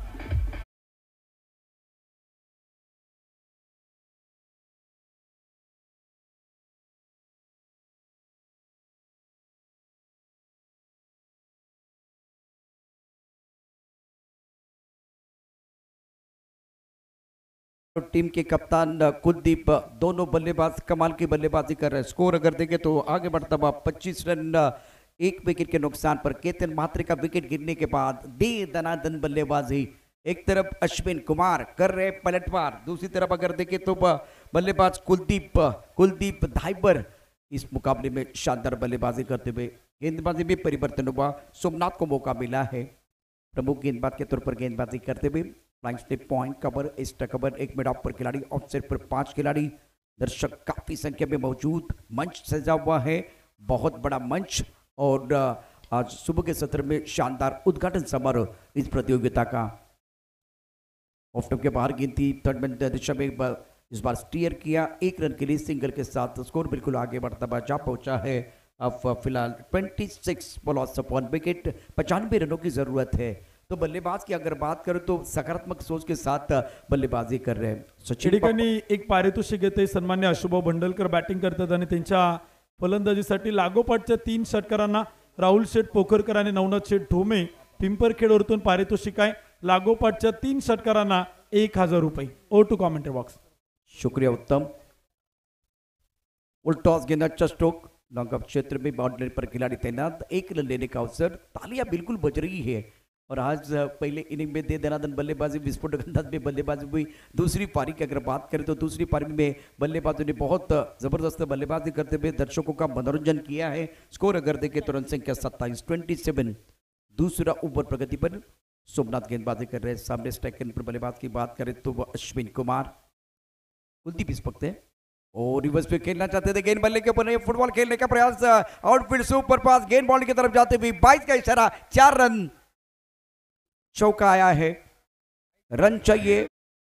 टीम के कप्तान कुलदीप, दोनों बल्लेबाज कमाल की बल्लेबाजी कर रहे हैं. स्कोर अगर देखें तो आगे बढ़ता हुआ 25 रन 1 विकेट के नुकसान पर. केतन म्हात्रे का विकेट गिरने के बाद दे दनादन बल्लेबाजी. एक तरफ अश्विन कुमार कर रहे पलटवार, दूसरी तरफ अगर देखें तो बल्लेबाज कुलदीप धाइबर इस मुकाबले में शानदार बल्लेबाजी करते हुए. गेंदबाजी में परिवर्तन हुआ. सोमनाथ को मौका मिला है प्रमुख गेंदबाज के तौर पर गेंदबाजी करते हुए. Flying step point cover, extra cover, 1 mid off पर खिलाड़ी, ऑफसेट पर 5 खिलाड़ी। दर्शक काफी संख्या में मौजूद, मंच सजा हुआ है, बहुत बड़ा मंच। और आज सुबह के सत्र में शानदार उद्घाटन समारोह इस प्रतियोगिता का। ऑफ टॉप के बाहर गेंद थी, थर्ड मैन दिशा में इस बार स्टीयर किया, 1 रन के लिए सिंगल के साथ स्कोर बिल्कुल आगे बढ़ता हुआ जा पहुंचा है। अब फिलहाल 26 बॉल्स अपॉन विकेट, 95 रनों की जरूरत है। तो बल्लेबाज की अगर बात करें तो सकारात्मक सोच के साथ बल्लेबाजी कर रहे हैं सचिन ठिकाणी एक पारितोषिक येते, सन्मान्य अशुभाऊ भंडलकर बॅटिंग करतात आणि त्यांच्या फलंदाजीसाठी लागोपाठच्या 3 षटकारांना राहुल शेठ पोखरकर आणि नवनाथ शेठ ढोमे पिंपरखेडवरतून पारितोषिक आहे। लागोपाठच्या 3 षटकारांना 1000 रुपये। Over to commentary box. शुक्रिया उत्तम। टॉस गेंद, अच्छा स्ट्रोक, लॉन्ग ऑफ क्षेत्र में बाउंड्री पर खिलाड़ी तैनात, 1 रन लेने का अवसर। तालियां बिल्कुल बज रही है। और आज पहले इनिंग में दे दनादन बल्लेबाजी, विस्फोटक अंदाज में बल्लेबाजी हुई। दूसरी पारी की अगर बात करें तो दूसरी पारी में बल्लेबाजों ने बहुत जबरदस्त बल्लेबाजी करते हुए दर्शकों का मनोरंजन किया है। स्कोर अगर देखें तो रन संख्या 27। दूसरा ओवर प्रगति पर सोमनाथ गेंदबाजी कर रहे हैं। सामने स्ट्राइक पर बल्लेबाज की बात करें तो वह अश्विन कुमार। कुलदीप इस वक्त है और रिवर्स पे खेलना चाहते थे, गेंद बल्ले के ऊपर नहीं, फुटबॉल खेलने का प्रयास, आउटफील्ड सुपर पास, गेंद बॉल की तरफ जाते हुए 22 का इशारा, 4 रन, चौका आया है, रन चाहिए।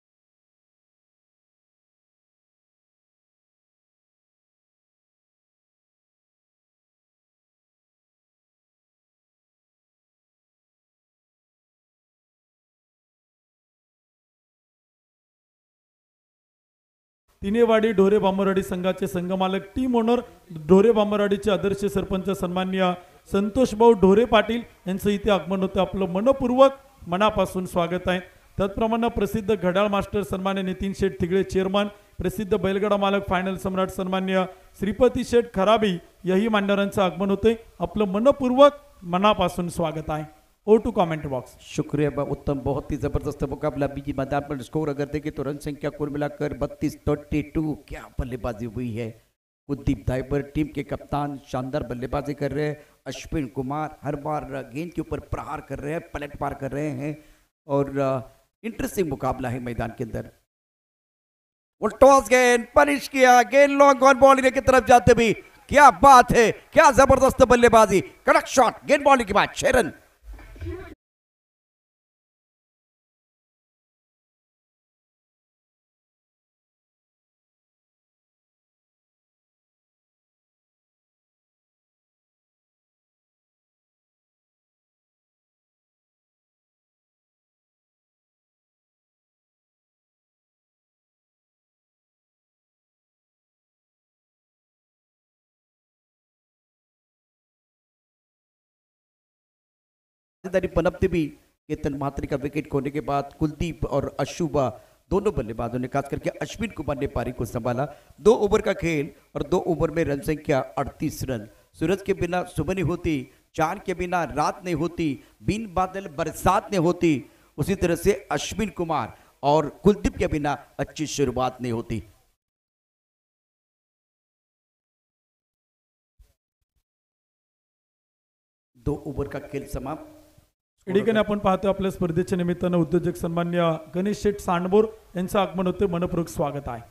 तिनेवाडी ढोरे बांबरवाडी संघाचे संघमालक, टीम ओनर, ढोरे बांबरवाडीचे आदर्श सरपंच सन्माननीय संतोष भाऊ ढोरे पाटील यांचं इथे आगमन होते। आपलं मनपूर्वक मनापासून स्वागत आहे। त्याचप्रमाणे प्रसिद्ध घड्याळ मास्टर सन्मान्य नितीन शेठ तिगळे चेअरमन, प्रसिद्ध बैलगाडा मालक फायनल सम्राट सन्मान्य श्रीपती शेठ खराबी याही मान्यवरांचं आगमन होते। आपलं मनपूर्वक मनापासून स्वागत आहे। Over to comment box. शुक्रिया उत्तम, बहुत ही जबरदस्त मुकाबला बीजी मैदान पर। स्कोर अगर देखें तो रन संख्या कुल मिलाकर 32। क्या बल्लेबाजी हुई है। कुलदीप धाइबर टीम के कप्तान शानदार बल्लेबाजी कर रहे हैं। अश्विन कुमार हर बार गेंद के ऊपर प्रहार कर रहे हैं, पलट पार कर रहे हैं और इंटरेस्टिंग मुकाबला है मैदान के अंदर। वो टॉस गेंद पनिश किया, गेंद लॉन्ग ऑन बॉल की तरफ जाते भी, क्या बात है, क्या जबरदस्त बल्लेबाजी, कड़क शॉट, गेंद बॉल के बाद 6 रन। पनपते भी केतन मात्री का विकेट खोने के बाद कुलदीप और अशुभा दोनों बल्लेबाजों ने, खास करके अश्विन कुमार ने पारी को संभाला। 2 ओवर का खेल और 2 ओवर में रन संख्या 38 रन। सूरज के बिना सुबह नहीं होती, चांद के बिना रात नहीं होती, बिन बादल बरसात नहीं होती, उसी तरह से अश्विन कुमार और कुलदीप के बिना अच्छी शुरुआत नहीं होती। दो ओवर का खेल समाप्त। ठिकाणी आपण पाहतो आपल्या स्पर्धेच्या निमित्तानं उद्योजक सन्मान्य गणेश शेठ सांडबोर यांचं आगमन होते। मनपूर्वक स्वागत आहे।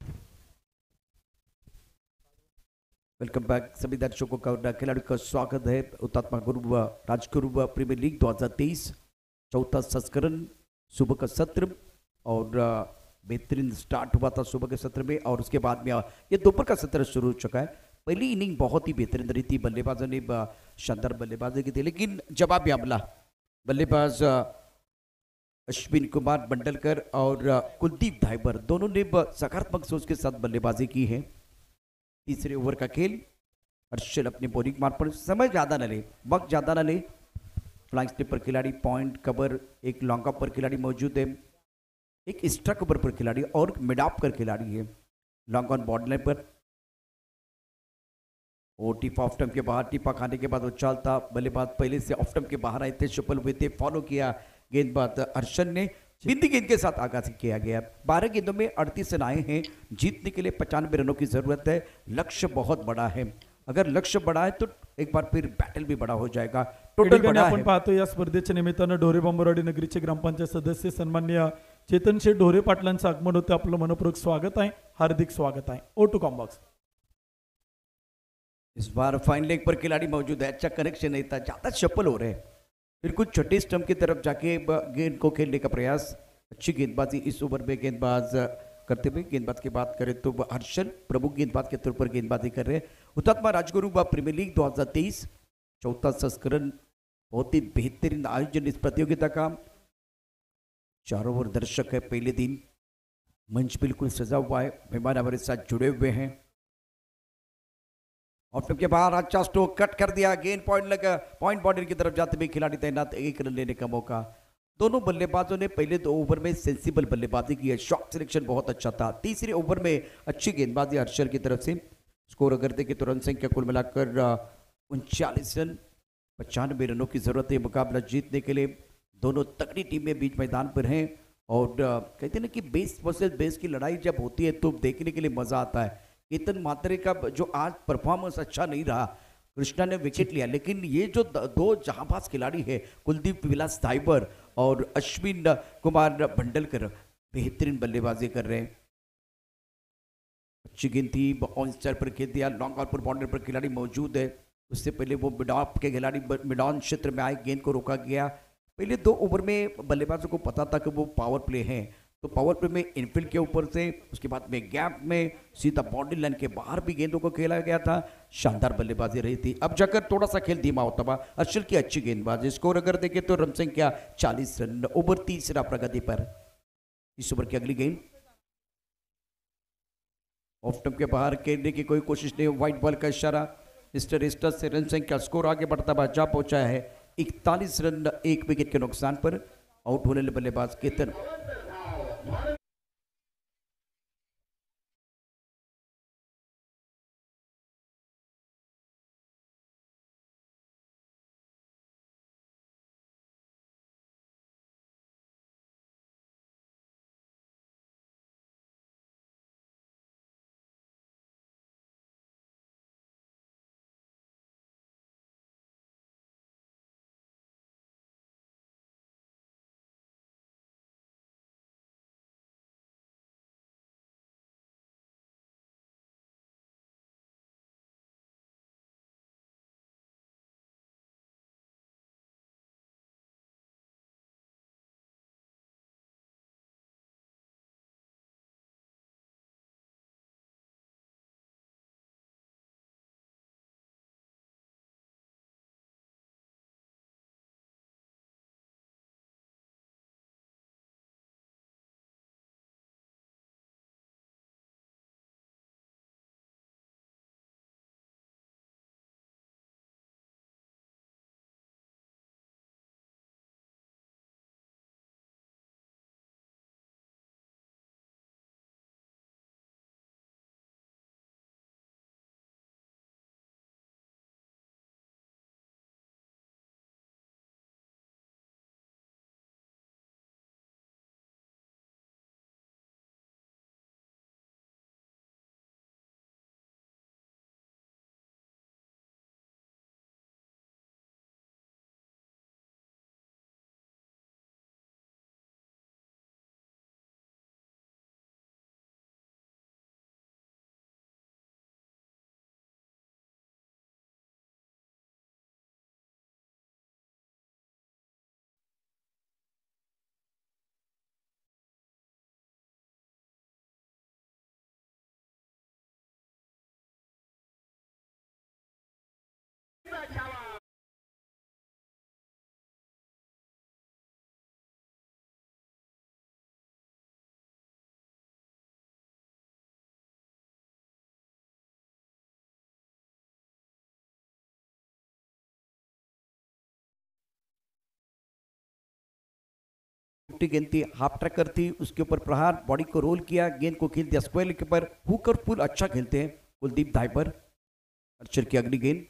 वेलकम बैक सभी दर्शकों का, खिलाड़ियों का स्वागत है। हुतात्मा गुरु राजगुरु प्रीमियर लीग 2023 चौथा संस्करण सुबह का सत्र और बेहतरीन स्टार्ट हुआ था सुबह के सत्र में और उसके बाद में ये दोपहर का सत्र शुरू हो चुका है। पहली इनिंग बहुत ही बेहतरीन रही थी, बल्लेबाजों ने शानदार बल्लेबाजी की थी, लेकिन जवाबी हमला बल्लेबाज अश्विन कुमार बंडलकर और कुलदीप धाइबर दोनों ने सकारात्मक सोच के साथ बल्लेबाजी की है। तीसरे ओवर का खेल, हर्षल अपनी बॉलिंग मार पर, समय ज्यादा न ले, वक्त ज्यादा न ले। फ्लाइंग स्टेप पर खिलाड़ी, पॉइंट कवर, एक लॉन्ग ऑफ पर खिलाड़ी मौजूद है, एक एक्स्ट्रा कवर पर खिलाड़ी और मिड ऑफ कर खिलाड़ी है। लॉन्ग ऑन बॉर्डर लाइन पर वो टिप ऑफ टर्म के बाहर, टिपा खाने के बाद उछालता बल्लेबाज पहले से ऑफ टर्म के बाहर आए थे, सफल हुए थे, फॉलो किया गेंदबाज हर्षल ने, बिंदी गेंद के साथ आगाज किया गया। 12 गेंदों में 38 रन आए हैं। जीतने के लिए 95 रनों की जरूरत है। लक्ष्य बहुत बड़ा है, अगर लक्ष्य बड़ा है तो एक बार फिर बैटल भी बड़ा हो जाएगा, या टोटल ठिकाणी बड़ा आपण है। पाहतो या स्पर्धेच्या निमित्तानं ढोरे बांबरवाडी नगरीचे ग्रामपंचायत सदस्य सन्माननीय चेतन शेठ ढोरे पाटलांचं आगमन होते. आपलं मनपूर्वक स्वागत आहे, हार्दिक स्वागत आहे. Over to comm box. इस बार फाइन लेग पर खिलाड़ी मौजूद है, अच्छा कनेक्शन नहीं था, ज्यादा शफल हो रहे हैं, फिर कुछ छठी स्टंप की तरफ जाके गेंद को खेलने का प्रयास, अच्छी गेंदबाजी इस ओवर में गेंदबाज करते हुए। गेंदबाज की बात करें तो हर्षल प्रमुख गेंदबाज के तौर पर गेंदबाजी कर रहे हैं। हुतात्मा राजगुरु प्रीमियर लीग 2023 चौथा संस्करण, बहुत ही बेहतरीन आयोजन इस प्रतियोगिता का। चारों ओर दर्शक है, पहले दिन मंच बिल्कुल सजा हुआ है, मेहमान हमारे साथ जुड़े हुए हैं। ऑफ के बाहर अच्छा स्ट्रोक कट कर दिया, गेंद पॉइंट लगा, पॉइंट बाउंड्री की तरफ जाते हुए खिलाड़ी तैनात, एक रन लेने का मौका। दोनों बल्लेबाजों ने पहले 2 ओवर में सेंसिबल बल्लेबाजी की है, शॉट सिलेक्शन बहुत अच्छा था। तीसरे ओवर में अच्छी गेंदबाजी हर्षल की तरफ से। स्कोर अगर देखें तो रन संख्या कुल मिलाकर 39 रन, 95 रनों की जरूरत है मुकाबला जीतने के लिए। दोनों तगड़ी टीमें बीच मैदान पर हैं और कहते हैं ना कि बेस वर्सेस बेस की लड़ाई जब होती है तो देखने के लिए मजा आता है। केतन मात्रे का जो आज परफॉर्मेंस अच्छा नहीं रहा, कृष्णा ने विकेट लिया, लेकिन ये जो 2 जहांबाज खिलाड़ी है, कुलदीप विलास धाइबर और अश्विन कुमार भंडलकर, बेहतरीन बल्लेबाजी कर रहे हैं। अच्छी गेंद थी, ऑन स्टार पर खेल दिया, लॉन्ग ऑन पर बाउंड्री पर खिलाड़ी मौजूद है। उससे पहले वो मिडॉन के खिलाड़ी मिडॉन क्षेत्र में आए, गेंद को रोका गया। पहले 2 ओवर में बल्लेबाजों को पता था कि वो पावर प्ले हैं, तो पावर प्ले में इनफील्ड के ऊपर से, उसके बाद में गैप में सीधा बाउंड्री लाइन के बाहर भी गेंदों को खेला गया था। शानदार बल्लेबाजी रही थी। अब जाकर थोड़ा सा खेल धीमा होता हुआ, अर्शल की अच्छी गेंदबाजी। स्कोर अगर देखें तो रन संख्या 40 रन, ओवर तीसरा प्रगति पर। इस ओवर की अगली गेंद ऑफ स्टंप के बाहर खेलने की कोई कोशिश नहीं, व्हाइट बॉल का इशारा। मिस्टर एस्टस से रन संख्या, स्कोर आगे बढ़ता हुआ जा पहुंचा है 41 रन, 1 विकेट के नुकसान पर। आउट होने वाले बल्लेबाज केतन। गेंद थी, हाफ ट्रैकर थी, उसके ऊपर प्रहार, बॉडी को रोल किया, गेंद को खेल दिया स्क्वायर के ऊपर। हुक और पुल अच्छा खेलते हैं कुलदीप धाइपर। अर्चर की अगली गेंद,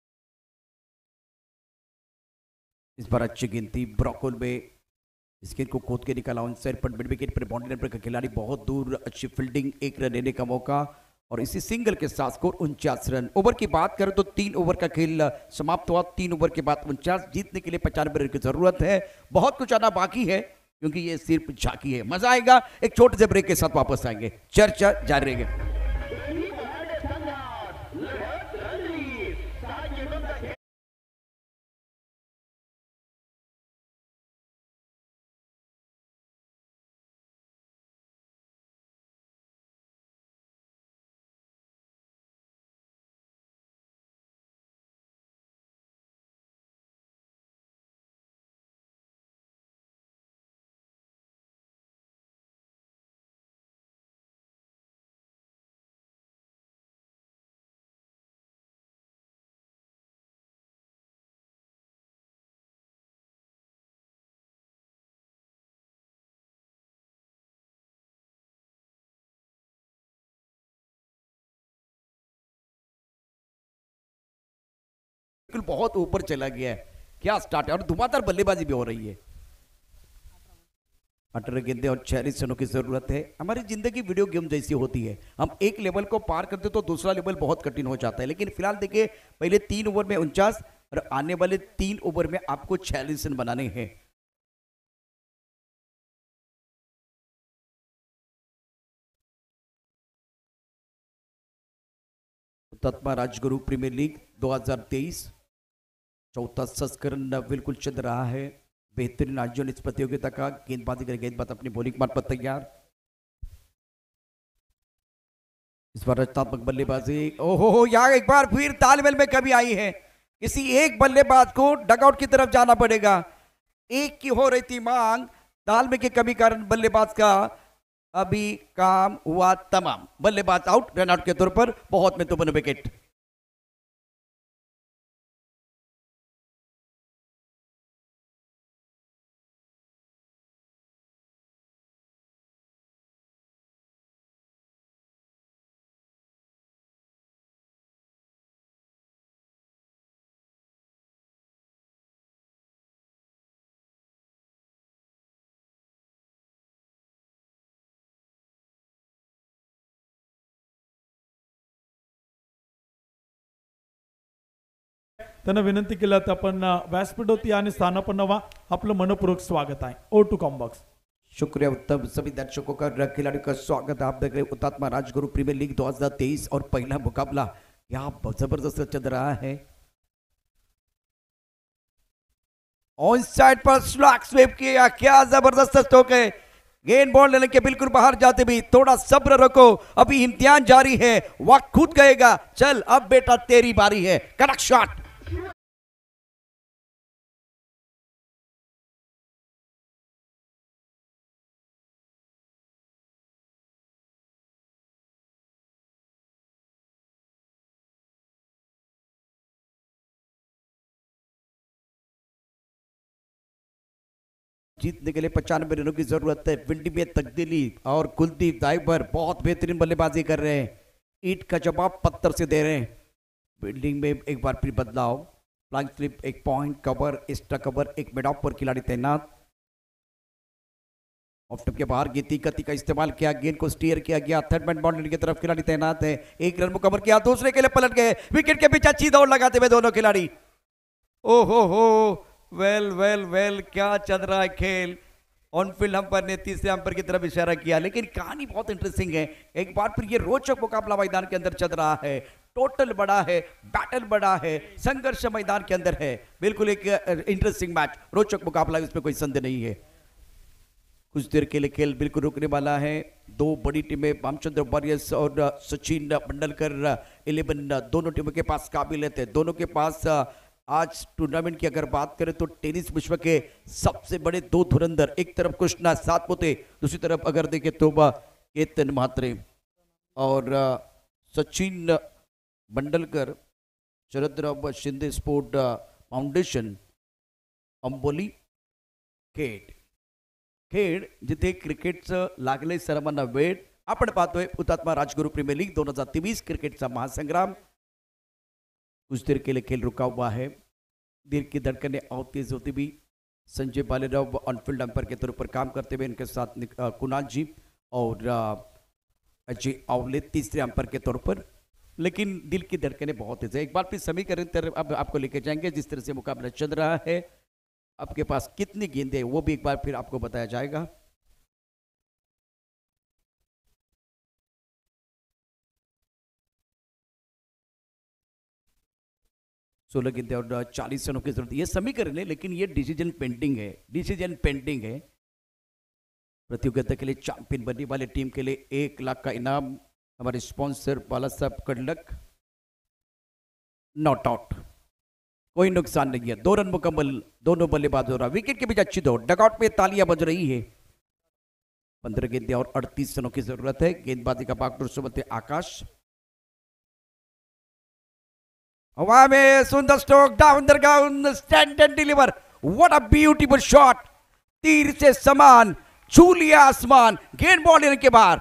इस बार अच्छी गेंद थी, ब्रॉकोल में इस गेंद को खोद के निकाला ऑन साइड पर, मिड विकेट पर बाउंड्री लाइन पर खिलाड़ी बहुत दूर, अच्छी फील्डिंग, 1 रन लेने का मौका। और इसी सिंगल के साथ स्कोर 49 रन। ओवर की बात करें तो 3 ओवर का खेल समाप्त हुआ। 3 ओवर के बाद 49, जीतने के लिए 95 रन की जरूरत है। बहुत कुछ आना बाकी है क्योंकि ये सिर्फ झांकी है। मजा आएगा, एक छोटे से ब्रेक के साथ वापस आएंगे, चर्चा जारी रहेगी। बहुत ऊपर चला गया है, क्या स्टार्ट है और धुआंधार बल्लेबाजी भी हो रही है। 18 गेंदें और 46 रनों की जरूरत है। हमारी जिंदगी वीडियो गेम जैसी होती है, हम एक लेवल को पार करते तो दूसरा लेवल बहुत कठिन हो जाता है। लेकिन फिलहाल देखिए, पहले 3 ओवर में 49 और आने वाले 3 ओवर में आपको 46 रन बनाने हैं। हुतात्मा राजगुरु प्रीमियर लीग 2023 चौथा संस्करण बिल्कुल चल रहा है। बेहतरीन आयोजन इस प्रतियोगिता का। गेंदबाजी करें, गेंदबाज अपनी बॉलिंग मार्ग पर तैयार। इस बार रचनात्मक बल्लेबाजी, ओहो यहाँ एक बार फिर तालमेल में कमी आई है। किसी एक बल्लेबाज को डगआउट की तरफ जाना पड़ेगा। एक की हो रही थी मांग, तालमेल की कमी कारण बल्लेबाज का अभी काम हुआ तमाम। बल्लेबाज आउट, रन आउट के तौर पर। बहुत महत्वपूर्ण विकेट। त्यांना विनंती केलं तर आपण व्यासपीठ होती आणि स्थानापन्न व्हा. आपलं मनपूर्वक स्वागत आहे. Over to comm box. शुक्रिया उत्तम सभी दर्शकों का, खिलाड़ियों का स्वागत है। आप देख रहे हैं हुतात्मा राजगुरु प्रीमियर लीग 2023 और पहला मुकाबला यहाँ जबरदस्त चल रहा है। ऑन साइड पर स्लैग स्वीप किया, क्या जबरदस्त स्ट्रोक है। गेंद बॉल लेने के बिल्कुल बाहर जाते भी थोड़ा सब्र रखो, अभी इम्तिहान जारी है। वक्त खुद गएगा, चल अब बेटा तेरी बारी है। Correct shot. जीतने के लिए 95 रनों की जरूरत है। विंडी में तब्दीली और कुलदीप दाइबर बहुत बेहतरीन बल्लेबाजी कर रहे हैं। ईट का जवाब पत्थर से दे रहे हैं। बिल्डिंग में एक बार फिर बदलाव। फ्लाइंग स्लिप, एक पॉइंट कवर, एक्स्ट्रा कवर, एक मिड ऑफ पर खिलाड़ी तैनात। ऑफ स्टंप के बाहर गति का इस्तेमाल किया, गेंद को स्टीयर किया गया। थर्ड मैन बाउंड्री की तरफ खिलाड़ी तैनात है। एक रन मुकम्मल किया, दूसरे के लिए पलट गए। विकेट के पीछे अच्छी दौड़ लगाते हुए दोनों खिलाड़ी। ओहो हो, वेल वेल वेल, क्या चल रहा है खेल। ऑनफील्ड अंपायर ने तीसरे अंपायर की तरफ इशारा किया, लेकिन कहानी बहुत इंटरेस्टिंग है। एक बार फिर ये रोचक मुकाबला मैदान के अंदर चल रहा है। टोटल बड़ा है, बैटल बड़ा है, संघर्ष मैदान के अंदर है। बिल्कुल एक इंटरेस्टिंग मैच, रोचक मुकाबला, इसमें कोई संदेह नहीं है। कुछ देर के लिए खेल बिल्कुल रुकने वाला है। दो बड़ी टीमें भामचंद्र वॉरियर्स और सचिन मंडलकर 11, दोनों टीमों के पास काबिलियत है। दोनों के पास आज टूर्नामेंट की अगर बात करें तो टेनिस विश्व के सबसे बड़े दो धुरंधर, एक तरफ कृष्णा सातपुते, दूसरी तरफ अगर देखें तो केतन म्हात्रे। और सचिन मंडलकर, शरदराव शिंदे स्पोर्ट फाउंडेशन, अंबोली खेड जिथे क्रिकेटचं लागले सर्वांना वेळ। आपण पाहतोय हुतात्मा राजगुरु प्रीमियर लीग 2023 क्रिकेटचा महासंग्राम। कुछ देर के लिए खेल रुका हुआ है। दिल की धड़कनें और तेज होती भी। संजय बालेराव ऑनफील्ड अंपायर के तौर पर काम करते हुए, इनके साथ कुणाल जी और अजय आवले तीसरे अंपायर के तौर पर, लेकिन दिल की धड़कनें बहुत तेज है। एक बार फिर समीकरण तरफ अब आपको लेके जाएंगे जिस तरह से मुकाबला चल रहा है। आपके पास कितनी गेंदें वो भी एक बार फिर आपको बताया जाएगा। सोलह गेंदें और 40 रनों की जरूरत। ये समीकरण है लेकिन ये डिसीजन पेंडिंग है, डिसीजन पेंडिंग है। प्रतियोगिता के लिए चैंपियन बनने वाले टीम के लिए 1 लाख का इनाम हमारे sponsor Bala Saheb Kadlak. Not out, कोई नुकसान नहीं है। 2 रन मुकम्मल, दोनों बल्लेबाज हो रहा। विकेट के बीच अच्छी दौड़, डगआउट में तालियां बज रही है। 15 गेंदें और 38 रनों की जरूरत है। गेंदबाजी का पार्टनर सुमंत आकाश। हवा में सुंदर stroke, down the ground, stand and deliver. What a beautiful shot, तीर से समान छू लिया आसमान, गेंद बॉल लेने के बाद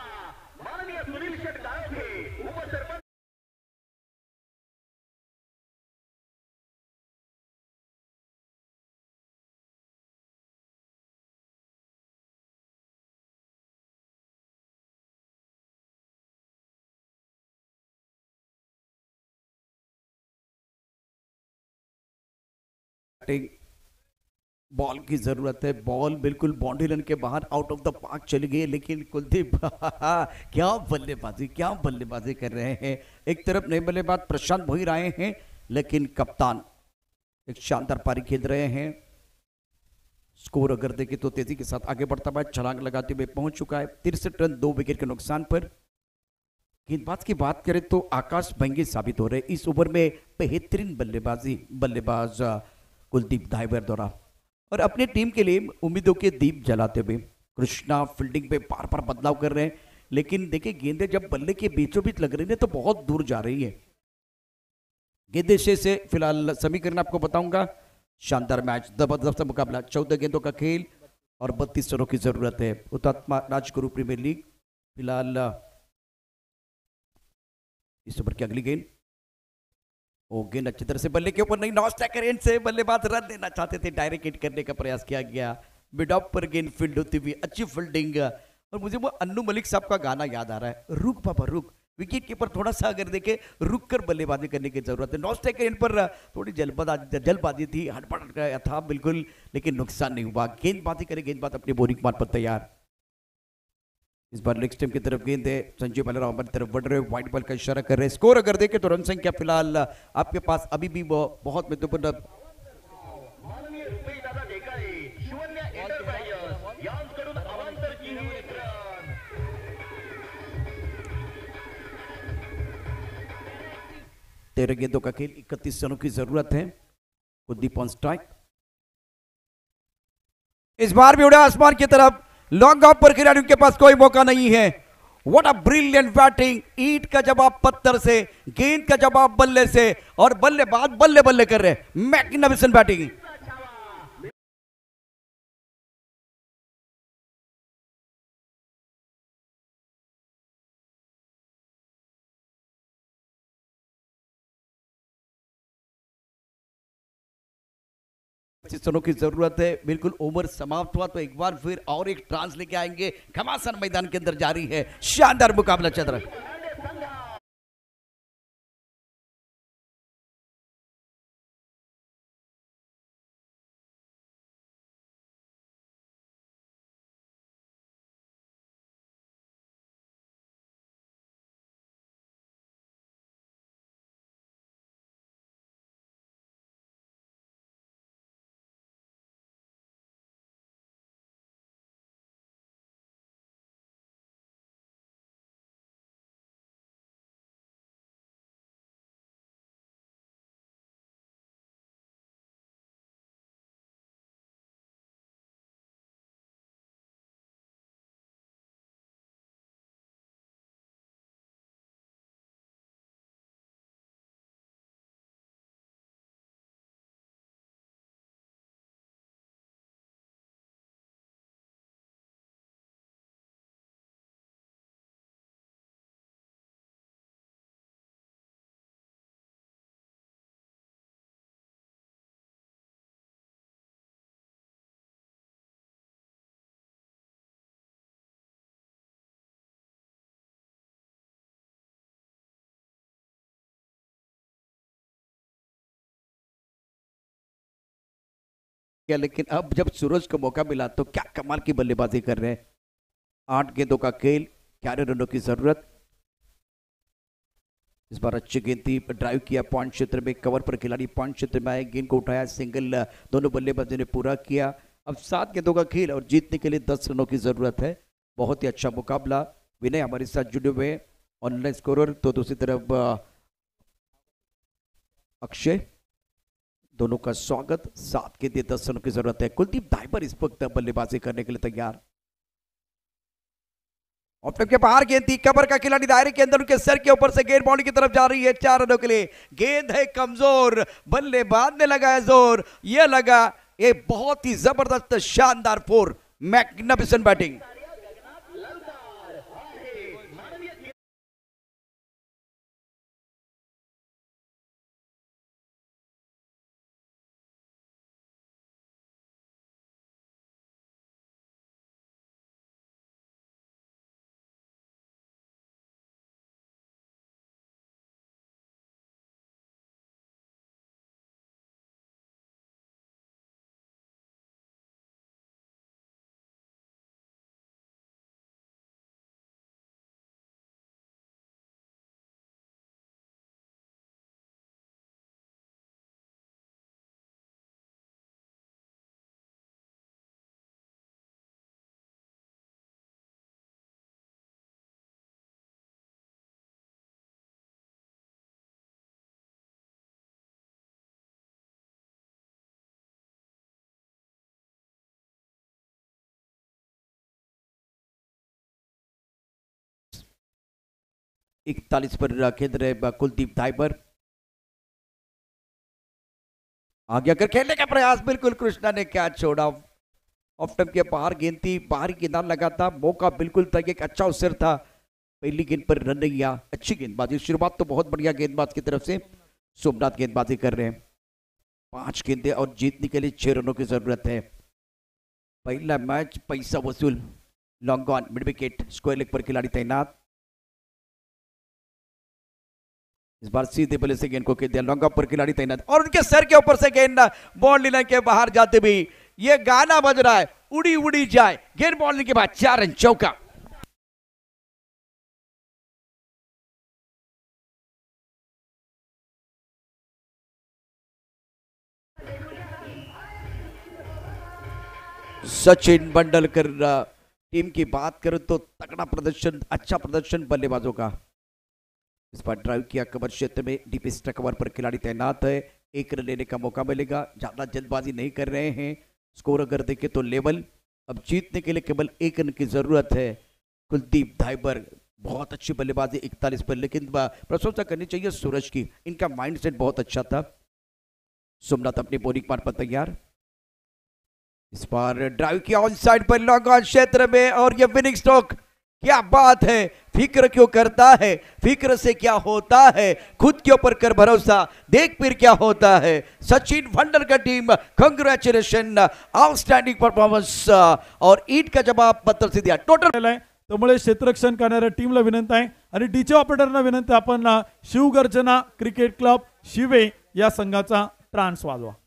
बॉल की जरूरत है। बॉल बिल्कुल बाउंड्री लाइन के बाहर आउट ऑफ द पार्क चली गई, लेकिन कुलदीप क्या बल्लेबाजी कर रहे हैं। एक तरफ नए बल्लेबाज प्रशांत भोईर आए हैं, लेकिन कप्तान एक शानदार पारी खेल रहे हैं। स्कोर अगर देखें तो तेजी के साथ आगे बढ़ता हुआ छलांग लगाते हुए पहुंच चुका है। 63 रन 2 विकेट के नुकसान पर। गेंदबाज की बात करें तो आकाश भंगी साबित हो रहे इस ओवर में। बेहतरीन बल्लेबाज कुलदीप धाइबर द्वारा, और अपने टीम के लिए उम्मीदों के दीप जलाते हुए कृष्णा फील्डिंग पे बार बार बदलाव कर रहे हैं। लेकिन देखिए गेंदें जब बल्ले के बीचों बीच लग रही है तो बहुत दूर जा रही है। गेंदे से फिलहाल समीकरण आपको बताऊंगा। शानदार मैच, जबरदस्त मुकाबला, 14 गेंदों का खेल और 32 रनों की जरूरत है। हुतात्मा राजगुरु प्रीमियर लीग फिलहाल इस ओवर की अगली गेंद, वो गेंद अच्छी तरह से बल्ले के ऊपर नहीं, नॉन स्ट्राइकर एंड से बल्लेबाज रन देना चाहते थे, डायरेक्ट हिट करने का प्रयास किया गया। मिड ऑफ पर गेंद फील्ड होती हुई अच्छी फील्डिंग। और मुझे वो अन्नू मलिक साहब का गाना याद आ रहा है, रुक पापा रुक। विकेट के ऊपर थोड़ा सा अगर देखे रुक कर बल्लेबाजी करने की जरूरत है। नॉन स्ट्राइकर एंड पर थोड़ी जल्दबाजी थी, हड़बड़ गया था बिल्कुल, लेकिन नुकसान नहीं हुआ। गेंदबाजी करे गेंदबाज अपनी बोरिंग मार पर तैयार। इस बार लेग स्टंप की तरफ गेंद है, संजय बलराम हमारी तरफ बढ़ रहे, व्हाइट बॉल का इशारा कर रहे हैं। स्कोर अगर देखें तो रन संख्या फिलहाल आपके पास अभी भी बहुत महत्वपूर्ण। तेरह गेंदों का खेल, 31 रनों की जरूरत है। कुलदीप ऑन स्ट्राइक, इस बार भी उड़ा आसमान की तरफ। लॉन्ग ऑफ पर खिलाड़ियों के पास कोई मौका नहीं है। व्हाट अ ब्रिलियंट बैटिंग, ईंट का जवाब पत्थर से, गेंद का जवाब बल्ले से, और बल्लेबाज बल्ले बल्ले कर रहे। Magnificent batting. रनों की जरूरत है। बिल्कुल ओवर समाप्त हुआ तो एक बार फिर और एक ट्रांस लेके आएंगे। घमासान मैदान के अंदर जारी है, शानदार मुकाबला चल रहा है। किया, लेकिन अब जब सूरज को मौका मिला तो क्या कमाल की बल्लेबाजी कर रहे हैं। 8 गेंदों का खेल, 11 रनों की जरूरत। इस बार अच्छी गेंद थी, ड्राइव किया पॉइंट क्षेत्र में, कवर पर खिलाड़ी पॉइंट क्षेत्र में आए, गेंद को उठाया, सिंगल दोनों बल्लेबाजों ने पूरा किया। अब 7 गेंदों का खेल और जीतने के लिए 10 रनों की जरूरत है। बहुत ही अच्छा मुकाबला। विनय हमारे साथ जुड़े हुए ऑनलाइन स्कोरर, तो दूसरी तरफ अक्षय, दोनों का स्वागत। 7 गेंदें 10 रनों की जरूरत है। कुलदीप धाइबर इस वक्त बल्लेबाजी करने के लिए तैयार। ऑफ के बाहर गेंद थी, कवर का खिलाड़ी दायरे के अंदर, उनके सर के ऊपर से गेंद बाउंड्री की तरफ जा रही है 4 रनों के लिए। गेंद है कमजोर, बल्लेबाज ने लगाया जोर, यह लगा एक बहुत ही जबरदस्त शानदार 4, मैग्निफिसेंट बैटिंग। इकतालीस पर खेल रहे कुलदीप धाइबर। आगे अगर खेलने का प्रयास, बिल्कुल कृष्णा ने क्या छोड़ा। ऑफ स्टंप के बाहर गेंद थी, बाहरी किनारा लगा था, मौका बिल्कुल था, एक अच्छा अवसर था। पहली गेंद पर रन नहीं आया। अच्छी गेंदबाजी, शुरुआत तो बहुत बढ़िया गेंदबाज की तरफ से। सोमनाथ गेंदबाजी कर रहे हैं। 5 गेंदें और जीतने के लिए 6 रनों की जरूरत है। पहला मैच पैसा वसूल। Long on, mid wicket, square leg पर खिलाड़ी तैनात। इस बार सीधे बल्ले से गेंद को खेल दिया, लॉन्ग ऑफ पर खिलाड़ी तैनात, और उनके सर के ऊपर से गेंद बाउंड्री लाइन के बाहर जाते भी ये गाना बज रहा है, उड़ी उड़ी जाए। गेंद बाउंड्री के बाद 4 रन, चौका। सचिन बंडलकर टीम की बात करें तो तगड़ा प्रदर्शन, अच्छा प्रदर्शन बल्लेबाजों का। इस बार ड्राइव किया कवर क्षेत्र में, डीप स्ट्राइक कवर पर खिलाड़ी तैनात है। 1 रन लेने का मौका मिलेगा, ज्यादा जल्दबाजी नहीं कर रहे हैं। स्कोर अगर देखें तो लेवल। अब जीतने के लिए केवल 1 रन की जरूरत है। कुलदीप धाइबर बहुत अच्छी बल्लेबाजी 41 पर, लेकिन प्रशंसा करनी चाहिए सूरज की, इनका माइंडसेट बहुत अच्छा था। सोमनाथ अपनी बॉलिंग पार पर तैयार। इस बार ड्राइव किया ऑन साइड पर, लॉन्ग ऑन क्षेत्र में, और ये विनिंग स्ट्रोक। क्या बात है, फिक्र क्यों करता है, फिक्र से क्या होता है, खुद के ऊपर कर भरोसा, देख फिर क्या होता है। Sachin Wandalkar team, congratulation, outstanding performance, और ईट का जवाब पत्र से दिया टोटल आहे. त्यामुळे क्षेत्ररक्षण करणाऱ्या टीमला विनंती आहे आणि डीजे ऑपरेटरना विनंती, आपण शिवगर्जना क्रिकेट क्लब शिवे या संघाचा ट्रान्स वाजवा.